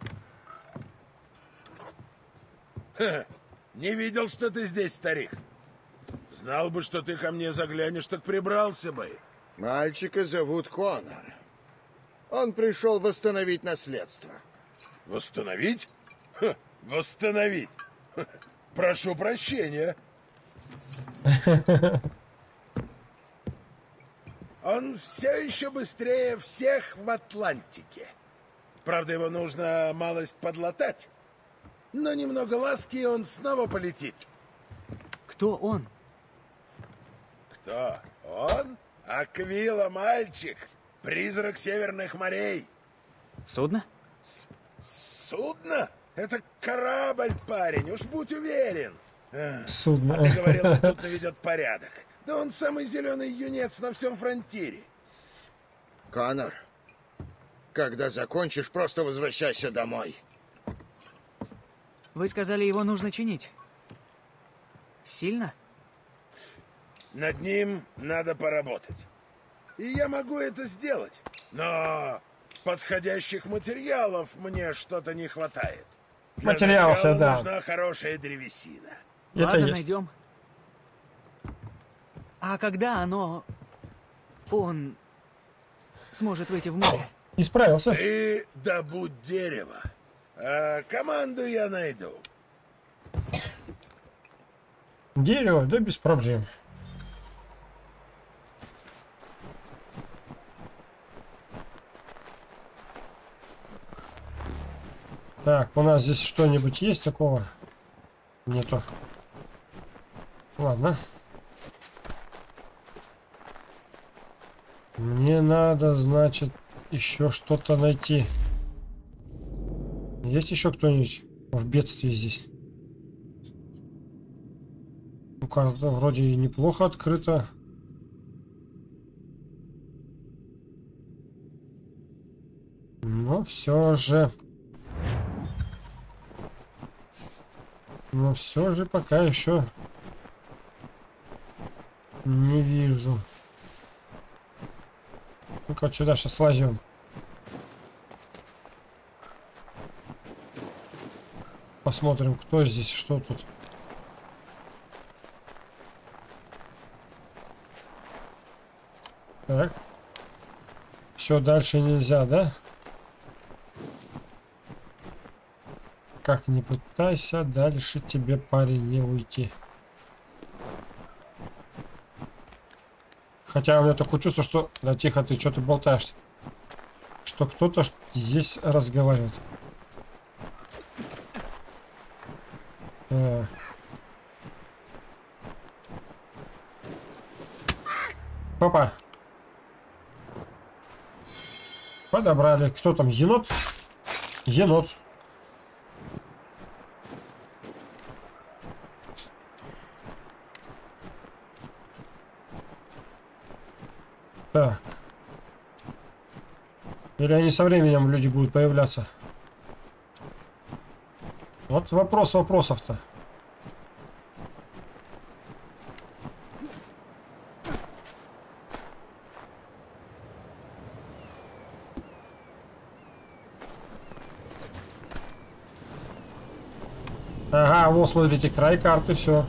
Ха, не видел, что ты здесь, старик. Знал бы, что ты ко мне заглянешь, так прибрался бы. Мальчика зовут Конор. Он пришел восстановить наследство. Восстановить? Ха, восстановить. Ха, прошу прощения. Он все еще быстрее всех в Атлантике. Правда, его нужно малость подлатать. Но немного ласки, и он снова полетит. Кто он? Кто? Он? Аквила, мальчик. Призрак северных морей. Судно? С Судно? Это корабль, парень, уж будь уверен. Судно. А ты говорил, он тут наведет порядок. Да он самый зеленый юнец на всем фронтире. Конор, когда закончишь, просто возвращайся домой. Вы сказали, его нужно чинить. Сильно? Над ним надо поработать. И я могу это сделать. Но подходящих материалов мне что-то не хватает. Материал Для начала да. нужна хорошая древесина. Это Ладно, есть. найдем. А когда оно... Он... сможет выйти в море? Не справился. Ты добудь дерево. А команду я найду. Дерево, да без проблем. Так, у нас здесь что-нибудь есть такого? Нету. Ладно. Мне надо, значит, еще что-то найти. Есть еще кто-нибудь в бедствии здесь? Ну, карта вроде и неплохо открыта. Но все же... Но все же пока еще не вижу. Ну-ка, вот сюда сейчас слазим. Посмотрим, кто здесь, что тут. Так. Все, дальше нельзя, да? Как ни пытайся, дальше тебе, парень, не уйти. Хотя у меня такое чувство, что... Да тихо ты, что ты болтаешь? Что кто-то здесь разговаривает. А. Папа. Подобрали. Кто там? Енот? Енот. Так. Или они со временем, люди, будут появляться? Вот вопрос вопросов-то. Ага, вот смотрите, край карты, все.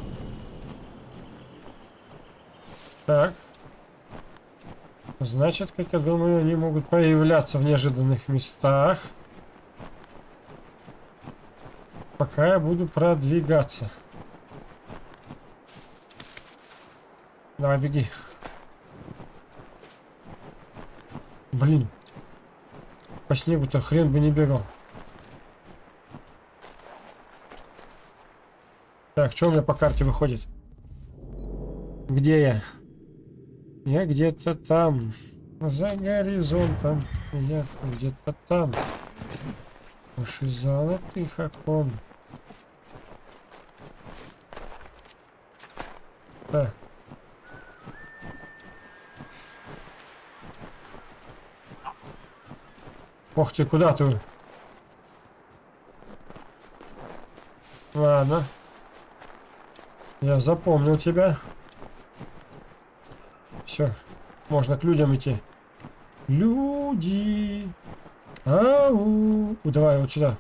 Так. Значит, как я думаю, они могут появляться в неожиданных местах. Пока я буду продвигаться. Давай, беги. Блин. По снегу-то хрен бы не бегал. Так, что у меня по карте выходит? Где я? Я где-то там. За горизонтом. Я где-то там. Уж из золотых окон. Так. Ох ты, куда ты? Ладно. Я запомнил тебя. Все. Можно к людям идти. Люди. Ау. Давай вот сюда.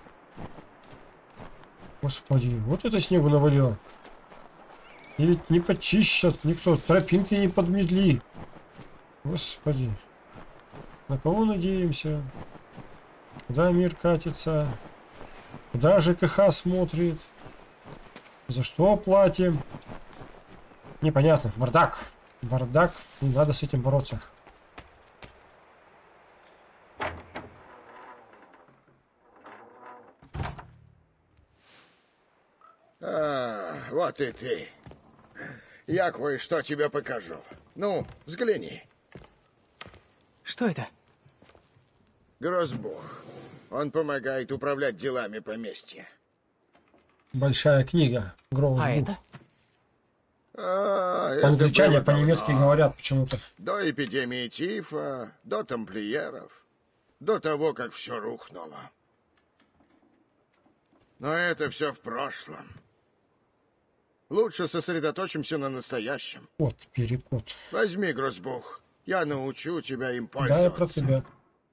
Господи, вот это снегу навалило. И ведь не почищат никто. Тропинки не подметли. Господи. На кого надеемся? Куда мир катится? Куда ЖКХ смотрит? За что платим? Непонятно. Бардак. Бардак. Не надо с этим бороться. А, вот и ты. Я кое-что тебе покажу. Ну, взгляни. Что это? Грозбух. Он помогает управлять делами поместья. Большая книга. Гроузбук. А это? А, это Англичане было по-немецки давно. говорят почему-то. До эпидемии тифа, до тамплиеров, до того, как все рухнуло. Но это все в прошлом. Лучше сосредоточимся на настоящем. Вот перекот. Возьми грозбух. Я научу тебя им Да, я про пользоваться. тебя.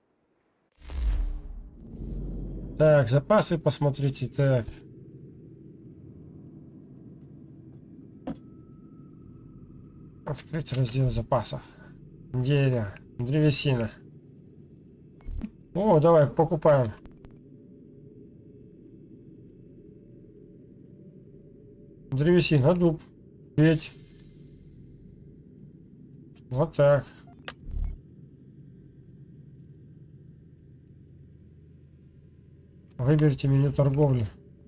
Так, запасы посмотрите. Так. Открыть раздел запасов. Дерево. Древесина. О, давай покупаем. Древесина, дуб. Петь. Вот так. Выберите меню торговли.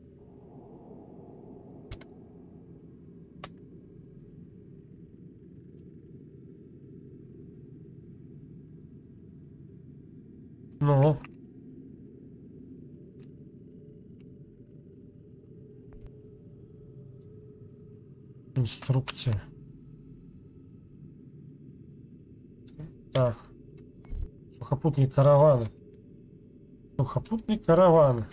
Ну. Инструкция. Так. Сухопутные караваны. Сухопутные караваны.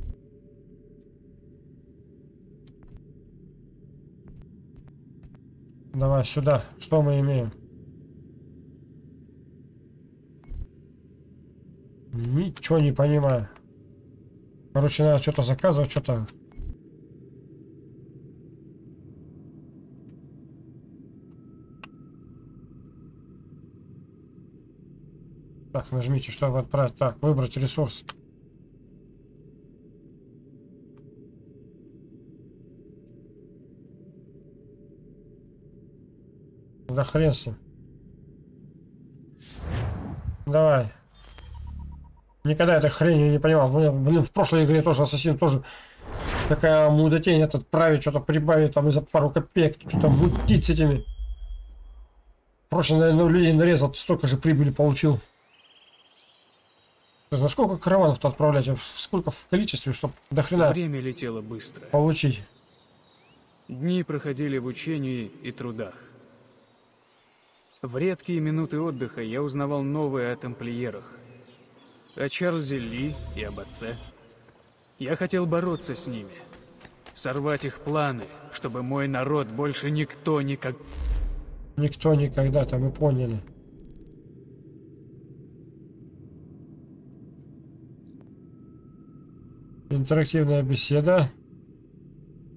Давай сюда. Что мы имеем? Ничего не понимаю. Короче, надо что-то заказывать, что-то. Так, нажмите, чтобы отправить. Так, выбрать ресурс. Да хрен с ним. Давай. Никогда этой хренью не понимал. Блин, блин, в прошлой игре тоже Ассасин тоже такая мудотень этот правит, что-то прибавит там из-за пару копеек, что-то мутить с этими. Прошлый, наверное, людей нарезал, столько же прибыли получил. На сколько караванов-то отправлять? Сколько в количестве, чтобы до хрена Время летело быстро. получить? Дни проходили в учении и трудах. В редкие минуты отдыха я узнавал новое о тамплиерах. О Чарльзе Ли и об отце. Я хотел бороться с ними. Сорвать их планы, чтобы мой народ больше никто никак... Никто никогда-то, мы поняли. Интерактивная беседа.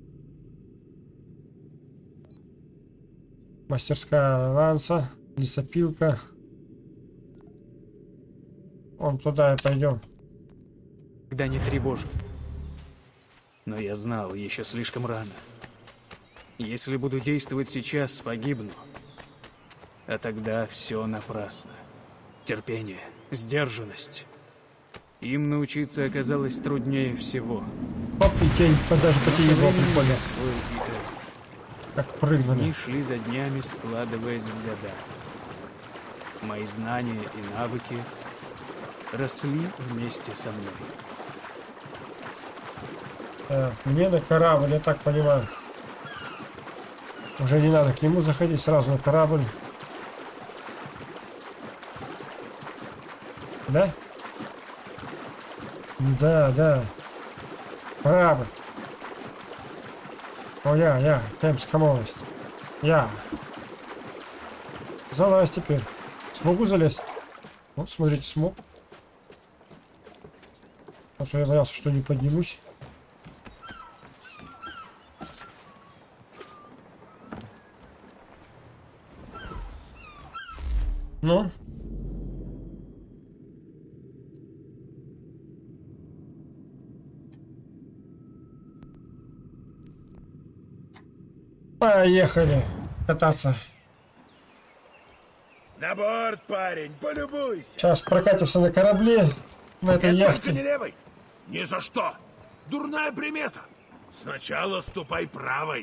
Мастерская Ланса, лесопилка. Вон туда и пойдем. Когда не тревожу. Но я знал, еще слишком рано. Если буду действовать сейчас, погибну. А тогда все напрасно. Терпение, сдержанность. Им научиться оказалось труднее всего. Оп, и тень, даже по тени было прикольно. Свой как прыгнули. Дни шли за днями, складываясь в года. Мои знания и навыки росли вместе со мной. Так, мне на корабль, я так понимаю. Уже не надо к нему заходить, сразу на корабль. Да? Да, да. Корабль. О, я, я, Темская молодость. Я. Залазь теперь. Смогу залезть? Ну, смотрите, смог. А то я боялся, что не поднимусь. Ну? Поехали кататься. На борт, парень, полюбуйся. Сейчас прокатимся на корабле, на этой Нет, яхте. только не левой. Ни за что. Дурная примета. Сначала ступай правой.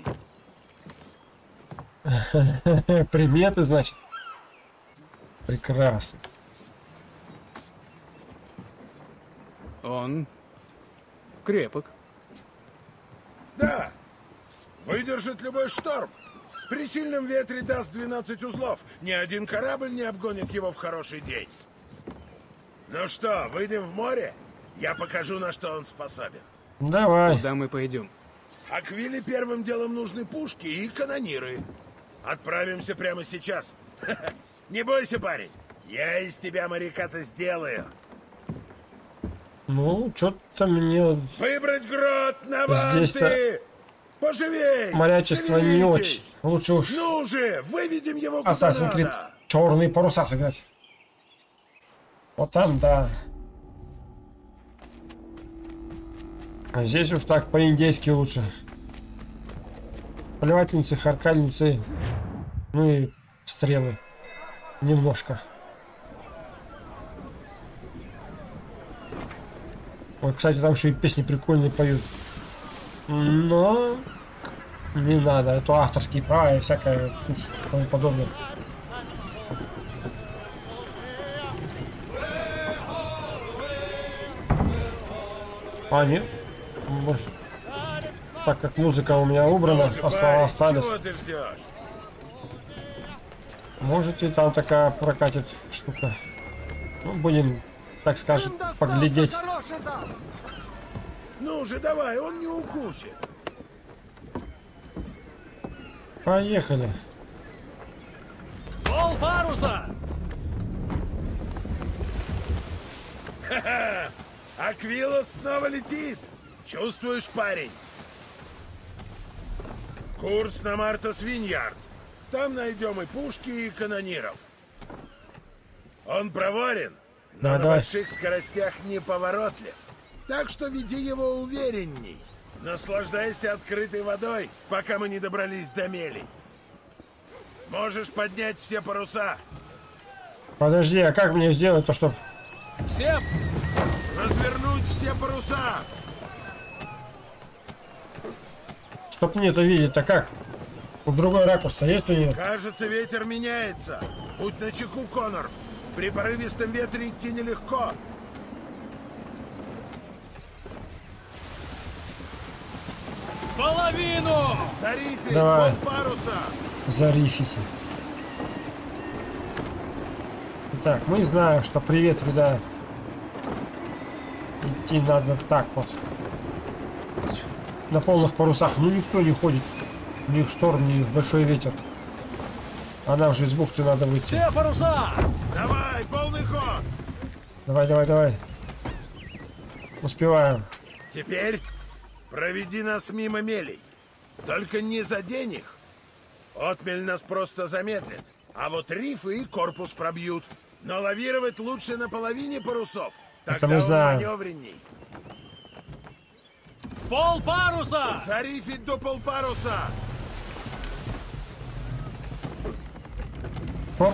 Приметы, значит. Прекрасно. Он крепок. Да. Выдержит любой шторм. При сильном ветре даст двенадцать узлов. Ни один корабль не обгонит его в хороший день. Ну что, выйдем в море? Я покажу, на что он способен. Давай. Куда мы пойдем? Аквиле первым делом нужны пушки и канониры. Отправимся прямо сейчас. Не бойся, парень. Я из тебя моряка-то сделаю. Ну, что-то мне... Выбрать грот на ванты! Здесь-то... Поживей! Морячество не очень. Лучше уж... Ну же, выведем его куда Assassin's Creed надо. черные паруса сыграть. Вот там, да. А здесь уж так по-индейски лучше. Плевательницы, харкальницы. Ну и стрелы. Немножко. Ой, кстати, там еще и песни прикольные поют. Но не надо, это авторские права и всякое тому подобное. А нет, может, так как музыка у меня убрана, а слова остались. Чего ты ждешь? Можете там такая прокатит штука. Ну, будем, так скажем, поглядеть. Ну же, давай, он не укусит. Поехали. Пол паруса! Ха-ха! Аквила снова летит. Чувствуешь, парень? Курс на Мартас Виньярд. Там найдем и пушки, и канониров. Он проворен, но Давай, на давай. больших скоростях неповоротлив. Так что веди его уверенней. Наслаждайся открытой водой, пока мы не добрались до мелей. Можешь поднять все паруса. Подожди, а как мне сделать то, что... Всем! Развернуть все паруса! Чтоб мне это видеть-то как? У другой ракурс есть у нее? Кажется, ветер меняется. Будь начеку, Конор. При порывистом ветре идти нелегко. Половину! Зарифить, Давай. пол паруса! Зарифите. Итак, мы знаем, что при ветре, да, идти надо так вот. На полных парусах, ну никто не ходит. Ни в шторм, ни в большой ветер. А нам же из бухты надо выйти. Все паруса! Давай, полный ход! Давай, давай, давай. Успеваем. Теперь проведи нас мимо мелей. Только не задень их. Отмель нас просто замедлит, а вот рифы и корпус пробьют. Но лавировать лучше на половине парусов. Это мы Тогда он знаем. маневренней. Пол паруса! Зарифить до полпаруса! Оп.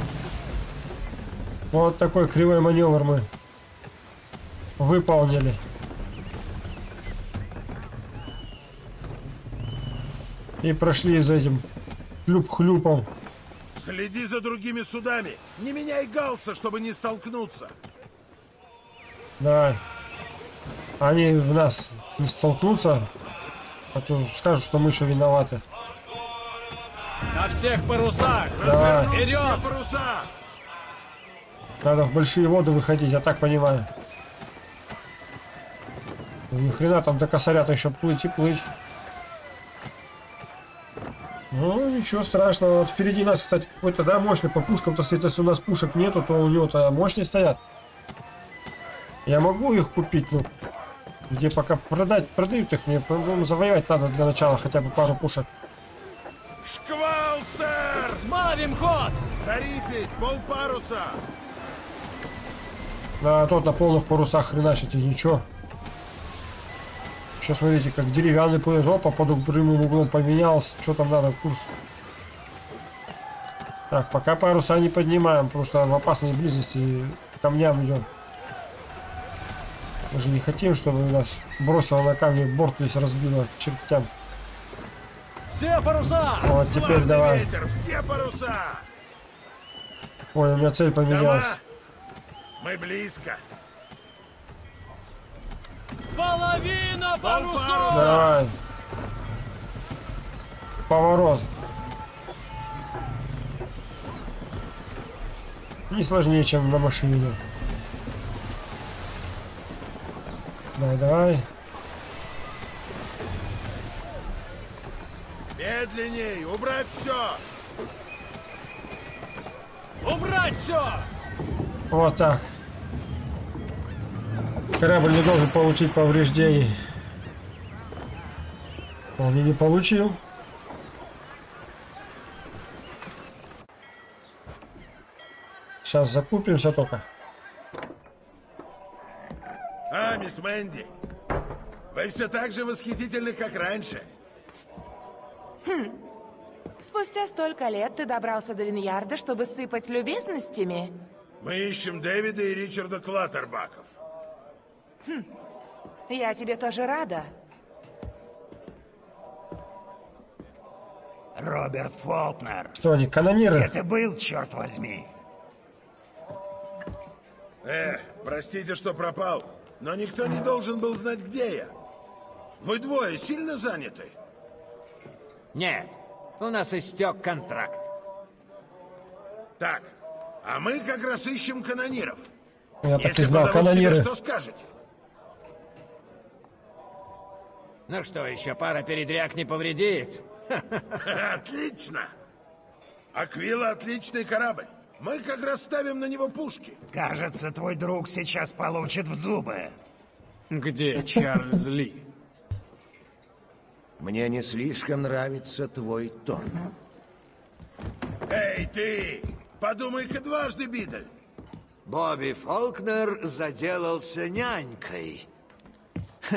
Вот такой кривой маневр мы выполнили. И прошли за этим хлюп-хлюпом. Следи за другими судами. Не меняй галса, чтобы не столкнуться. Давай. Они в нас не столкнутся, а то скажут, что мы еще виноваты. На всех парусах! Давай. Вперед! Все паруса! Надо в большие воды выходить, я так понимаю. Ни хрена там до косаря-то еще плыть и плыть. Ну, ничего страшного. Вот впереди нас, кстати, какой-то, да, мощный по пушкам-то стоит. Если у нас пушек нету, то у него-то мощные стоят. Я могу их купить, ну, где пока продать, продают их, мне, по-моему, завоевать надо для начала хотя бы пару пушек. Шквал, сэр! Сбавим ход! Зарифить, полпаруса! А тот на полных парусах хреначить и ничего. Сейчас смотрите, как деревянный плывет, опа, под прямым углом поменялся. Что там надо, курс? Так, пока паруса не поднимаем, просто в опасной близости к камням идем. Мы же не хотим, чтобы нас бросило на камни, борт весь разбило к чертям. Все паруса! Вот теперь давай. Ветер, все паруса! Ой, у меня цель поменялась. Дома. Мы близко. Половина парусов! Давай. Поворот. Не сложнее, чем на машине. Давай, давай. Медленней, убрать все! Убрать все! Вот так. Корабль не должен получить повреждений. Он и не получил. Сейчас закупимся только. А, мисс Мэнди, вы все так же восхитительны, как раньше. Хм. Спустя столько лет ты добрался до Виньярда, чтобы сыпать любезностями? Мы ищем Дэвида и Ричарда Клаттербаков. Хм. Я тебе тоже рада. Роберт Фолкнер. Что они, канониры? Где ты был, черт возьми? Эх, простите, что пропал, но никто не должен был знать, где я. Вы двое сильно заняты? Нет, у нас истек контракт. Так, а мы как раз ищем канониров. Я так Если и знал, позовут канониры. себя, что скажете? Ну что, еще пара передряг не повредит? Отлично! Аквила отличный корабль. Мы как раз ставим на него пушки. Кажется, твой друг сейчас получит в зубы. Где Чарльз Ли? Мне не слишком нравится твой тон. Эй, ты! Подумай-ка дважды, Бидль. Бобби Фолкнер заделался нянькой. Ха.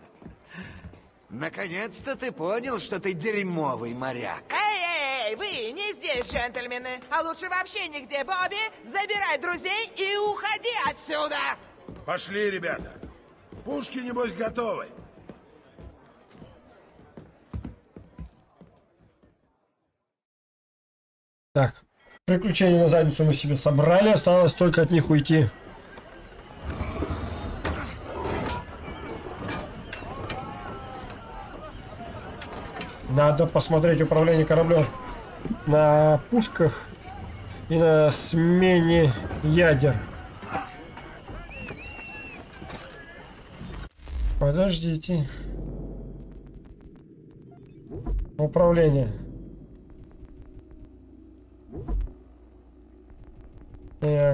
Наконец-то ты понял, что ты дерьмовый моряк. Эй-эй-эй, вы не здесь, джентльмены. А лучше вообще нигде, Бобби. Забирай друзей и уходи отсюда. Пошли, ребята. Пушки, небось, готовы. Так, приключения на задницу мы себе собрали, осталось только от них уйти. Надо посмотреть управление кораблем на пушках и на смене ядер. Подождите. Управление. Так.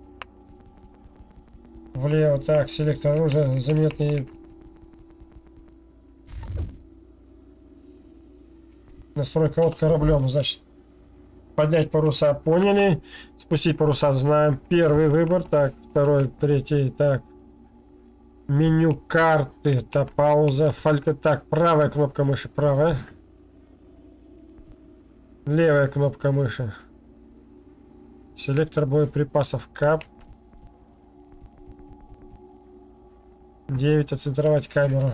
Влево, так, селектор оружия, заметные настройка от кораблем, значит. Поднять паруса поняли. Спустить паруса знаем. Первый выбор. Так, второй, третий. Так. Меню карты. Это пауза. Фалька. Так, правая кнопка мыши. Правая. Левая кнопка мыши. Селектор боеприпасов. Кап. девять. Отцентровать камеру.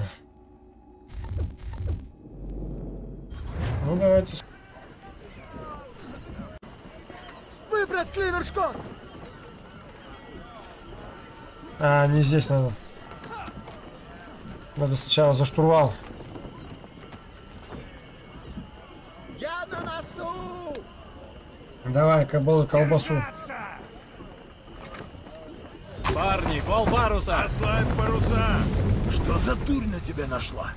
Ну, давайте. Выбрать клинер-шкот! А, не здесь надо. Надо сначала за штурвал. Я на носу! Давай, кобылы, колбасу. Парни, пол паруса! Ослабь паруса! Что за дурь на тебя нашла?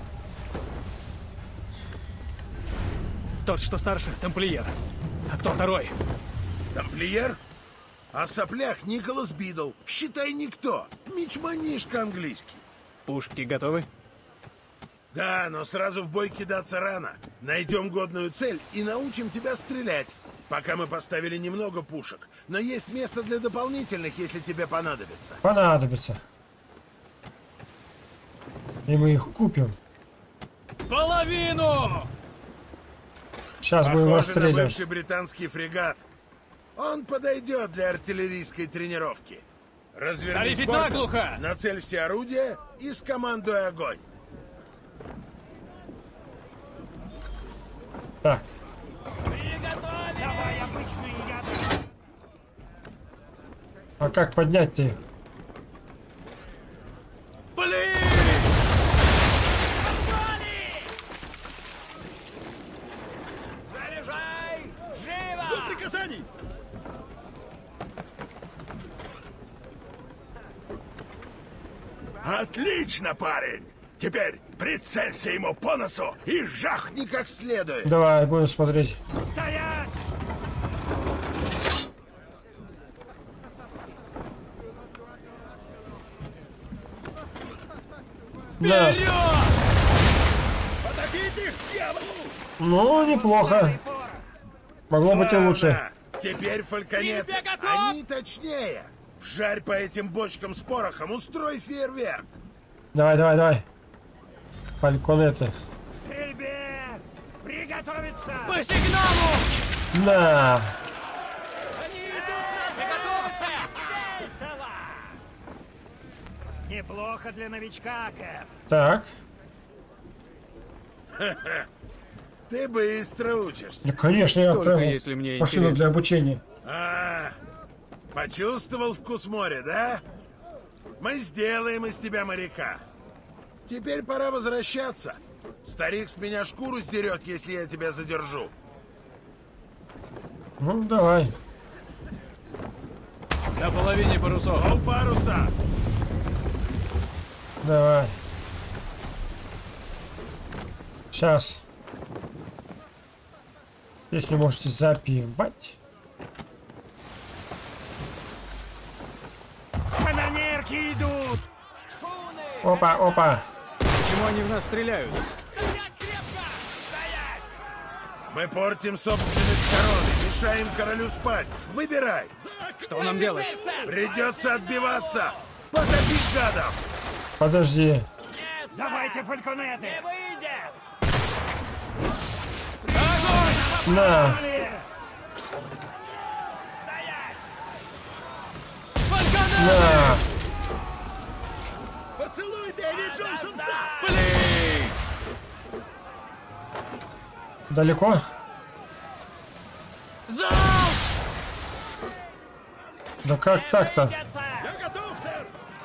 Тот, что старше, тамплиер. А кто второй? Тамплиер? А соплях Николас Бидл. Считай, никто. Мичманишка английский. Пушки готовы? Да, но сразу в бой кидаться рано. Найдем годную цель и научим тебя стрелять. Пока мы поставили немного пушек. Но есть место для дополнительных, если тебе понадобится. Понадобится. И мы их купим. Половину! Сейчас будем Похоже на расстреливать. бывший британский фрегат. Он подойдет для артиллерийской тренировки. Развернись Залепить бортом, наглухо! нацель все орудия и скомандуй огонь. Так. Давай обычные ядра. А как поднять-то их? Блин! Заряжай! Живо! Жду приказаний! Отлично, парень! Теперь прицелься ему по носу и жахни как следует. Давай, будем смотреть. Стоять! Да. Потопить их, дьяволу! Ну, неплохо. Могло быть и лучше. Славно! Теперь фальконеты. Они точнее. Вжарь по этим бочкам с порохом, устрой фейерверк. Давай, давай, давай. Фальконеты. К стрельбе! Приготовиться! По сигналу! Да. Они идут! Приготовиться! Весело! Неплохо для новичка, Кэп. Так. Ха-ха. Ты быстро учишься. Ну, конечно, я Только отправил если мне машину интересно. для обучения. А, почувствовал вкус моря, да? Мы сделаем из тебя моряка. Теперь пора возвращаться. Старик с меня шкуру сдерет, если я тебя задержу. Ну, давай. На половине парусов. Пол паруса. Давай. Сейчас. Песню можете запивать. Канонерки идут! Опа, опа. Почему они в нас стреляют? Мы портим собственность короны, мешаем королю спать. Выбирай. Что нам делать? Придется отбиваться. Потопить гадов. Подожди. Давайте фальконеты! На. На. Поцелуй Дэви Джонсон. Блин! Далеко? Залп! Да как так-то? Я готов, сэр!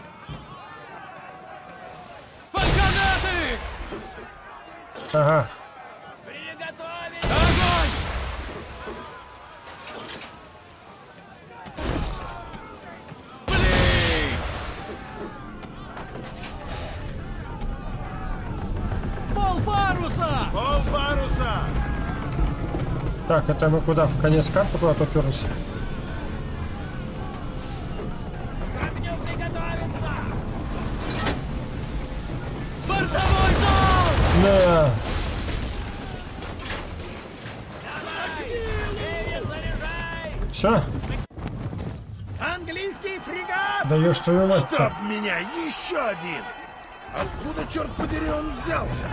Фальконеты! Ага. Огонь! Блин! Пол паруса! Пол паруса! Так, это мы куда? В конец карты куда-то уперлись? Бортовой залп! На. Все? Английский фрегат! Даешь твою мать. Чтоб меня, еще один! Откуда, черт подери, он взялся?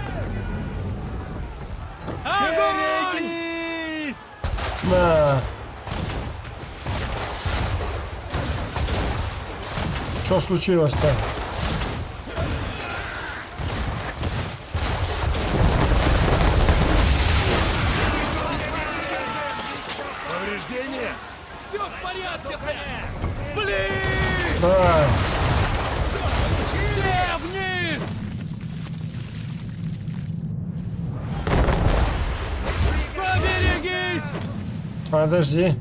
Огонь! На. Что случилось-то? Повреждения? Все в порядке, сэр! Блин! Давай. Все вниз! Поберегись! Подожди.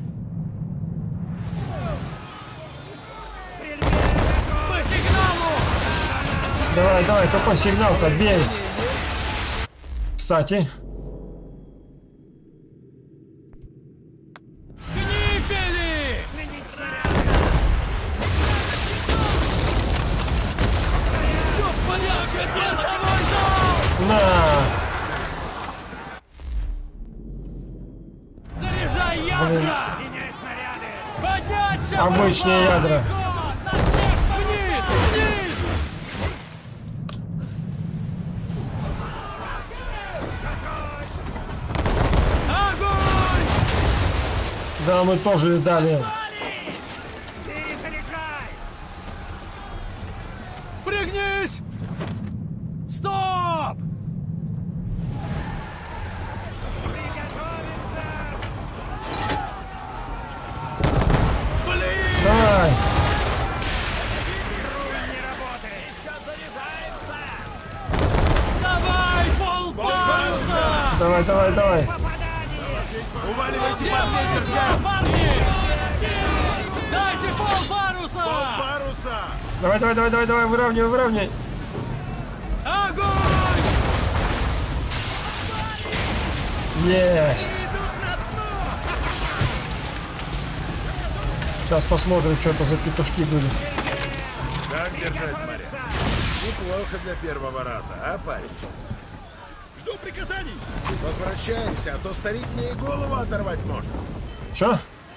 По сигналу! Давай, давай, какой сигнал-то? Бей. Кстати. Гнипели! Все в порядке, фронтовой зал! На. Заряжай ядра! Меняй снаряды! Подняться! Обычные ядра. Вниз! Вниз! Огонь! Да, мы тоже дали. Пригнись! Стоп! Давай. Давай, пол паруса! Давай, давай, давай. Уваливайте Все, парни! Дайте пол паруса! паруса! Давай, давай, давай, давай, давай, выравнивай, выравнивай. Огонь! Есть. Сейчас посмотрим, что это за петушки были. Как держать моря? Неплохо для первого раза, а, парень? Жду приказаний! Возвращаемся, а то старик мне и голову оторвать может. Че?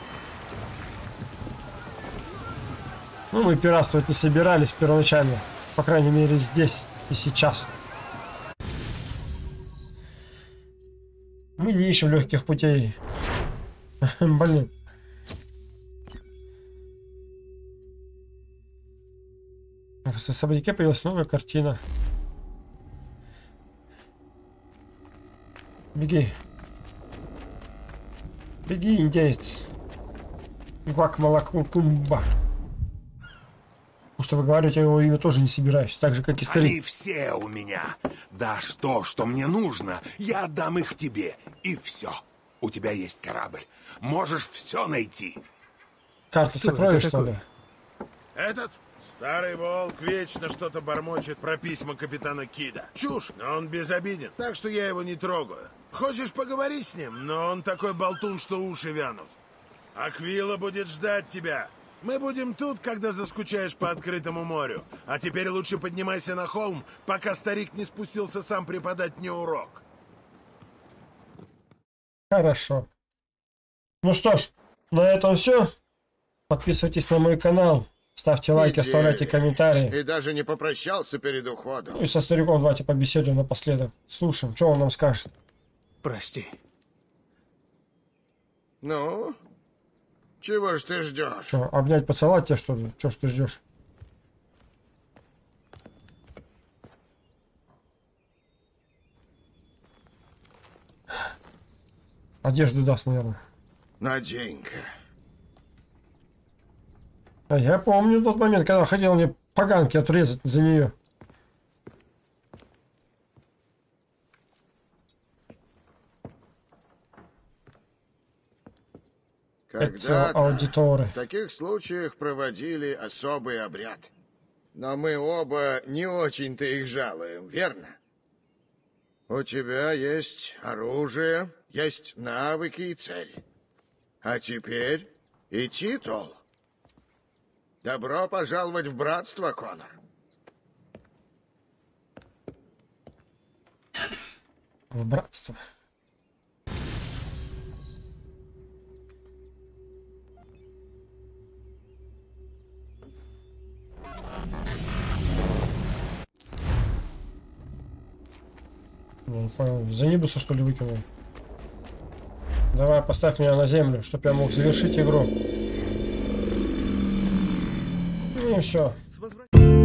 Ну, мы пиратствовать не собирались первоначально. По крайней мере, здесь и сейчас. Мы не ищем легких путей. Блин. В особняке появилась новая картина. Беги. Беги, индеец. Гуакмалакумба. Потому что вы говорите, его имя тоже не собираюсь. Так же, как и старик. Они все у меня. Дашь то, что мне нужно, я отдам их тебе. И все. У тебя есть корабль. Можешь все найти. Карта сокровищ, что ли? Этот старый волк вечно что-то бормочет про письма капитана Кида. Чушь, но он безобиден, так что я его не трогаю. Хочешь поговорить с ним? Но он такой болтун, что уши вянут. Аквила будет ждать тебя. Мы будем тут, когда заскучаешь по открытому морю. А теперь лучше поднимайся на холм, пока старик не спустился сам преподать мне урок. Хорошо. Ну что ж, на этом все. Подписывайтесь на мой канал. Ставьте лайки, Иди. оставляйте комментарии. И даже не попрощался перед уходом. Ну и со стариком давайте побеседуем напоследок. Слушаем, что он нам скажет. Прости. Ну? Чего ж ты ждешь? Что, обнять, поцеловать тебя, что ли? Что ж ты ждешь? Одежду даст, наверное. Надень-ка. А я помню тот момент, когда хотел мне поганки отрезать за нее. Когда-то в таких случаях проводили особый обряд. Но мы оба не очень-то их жалуем, верно? У тебя есть оружие, есть навыки и цель. А теперь и титул. Добро пожаловать в братство, Конор. В братство. Не понял, за Нибуса что ли выкинул? Давай, поставь меня на землю, чтобы я мог завершить игру. И все.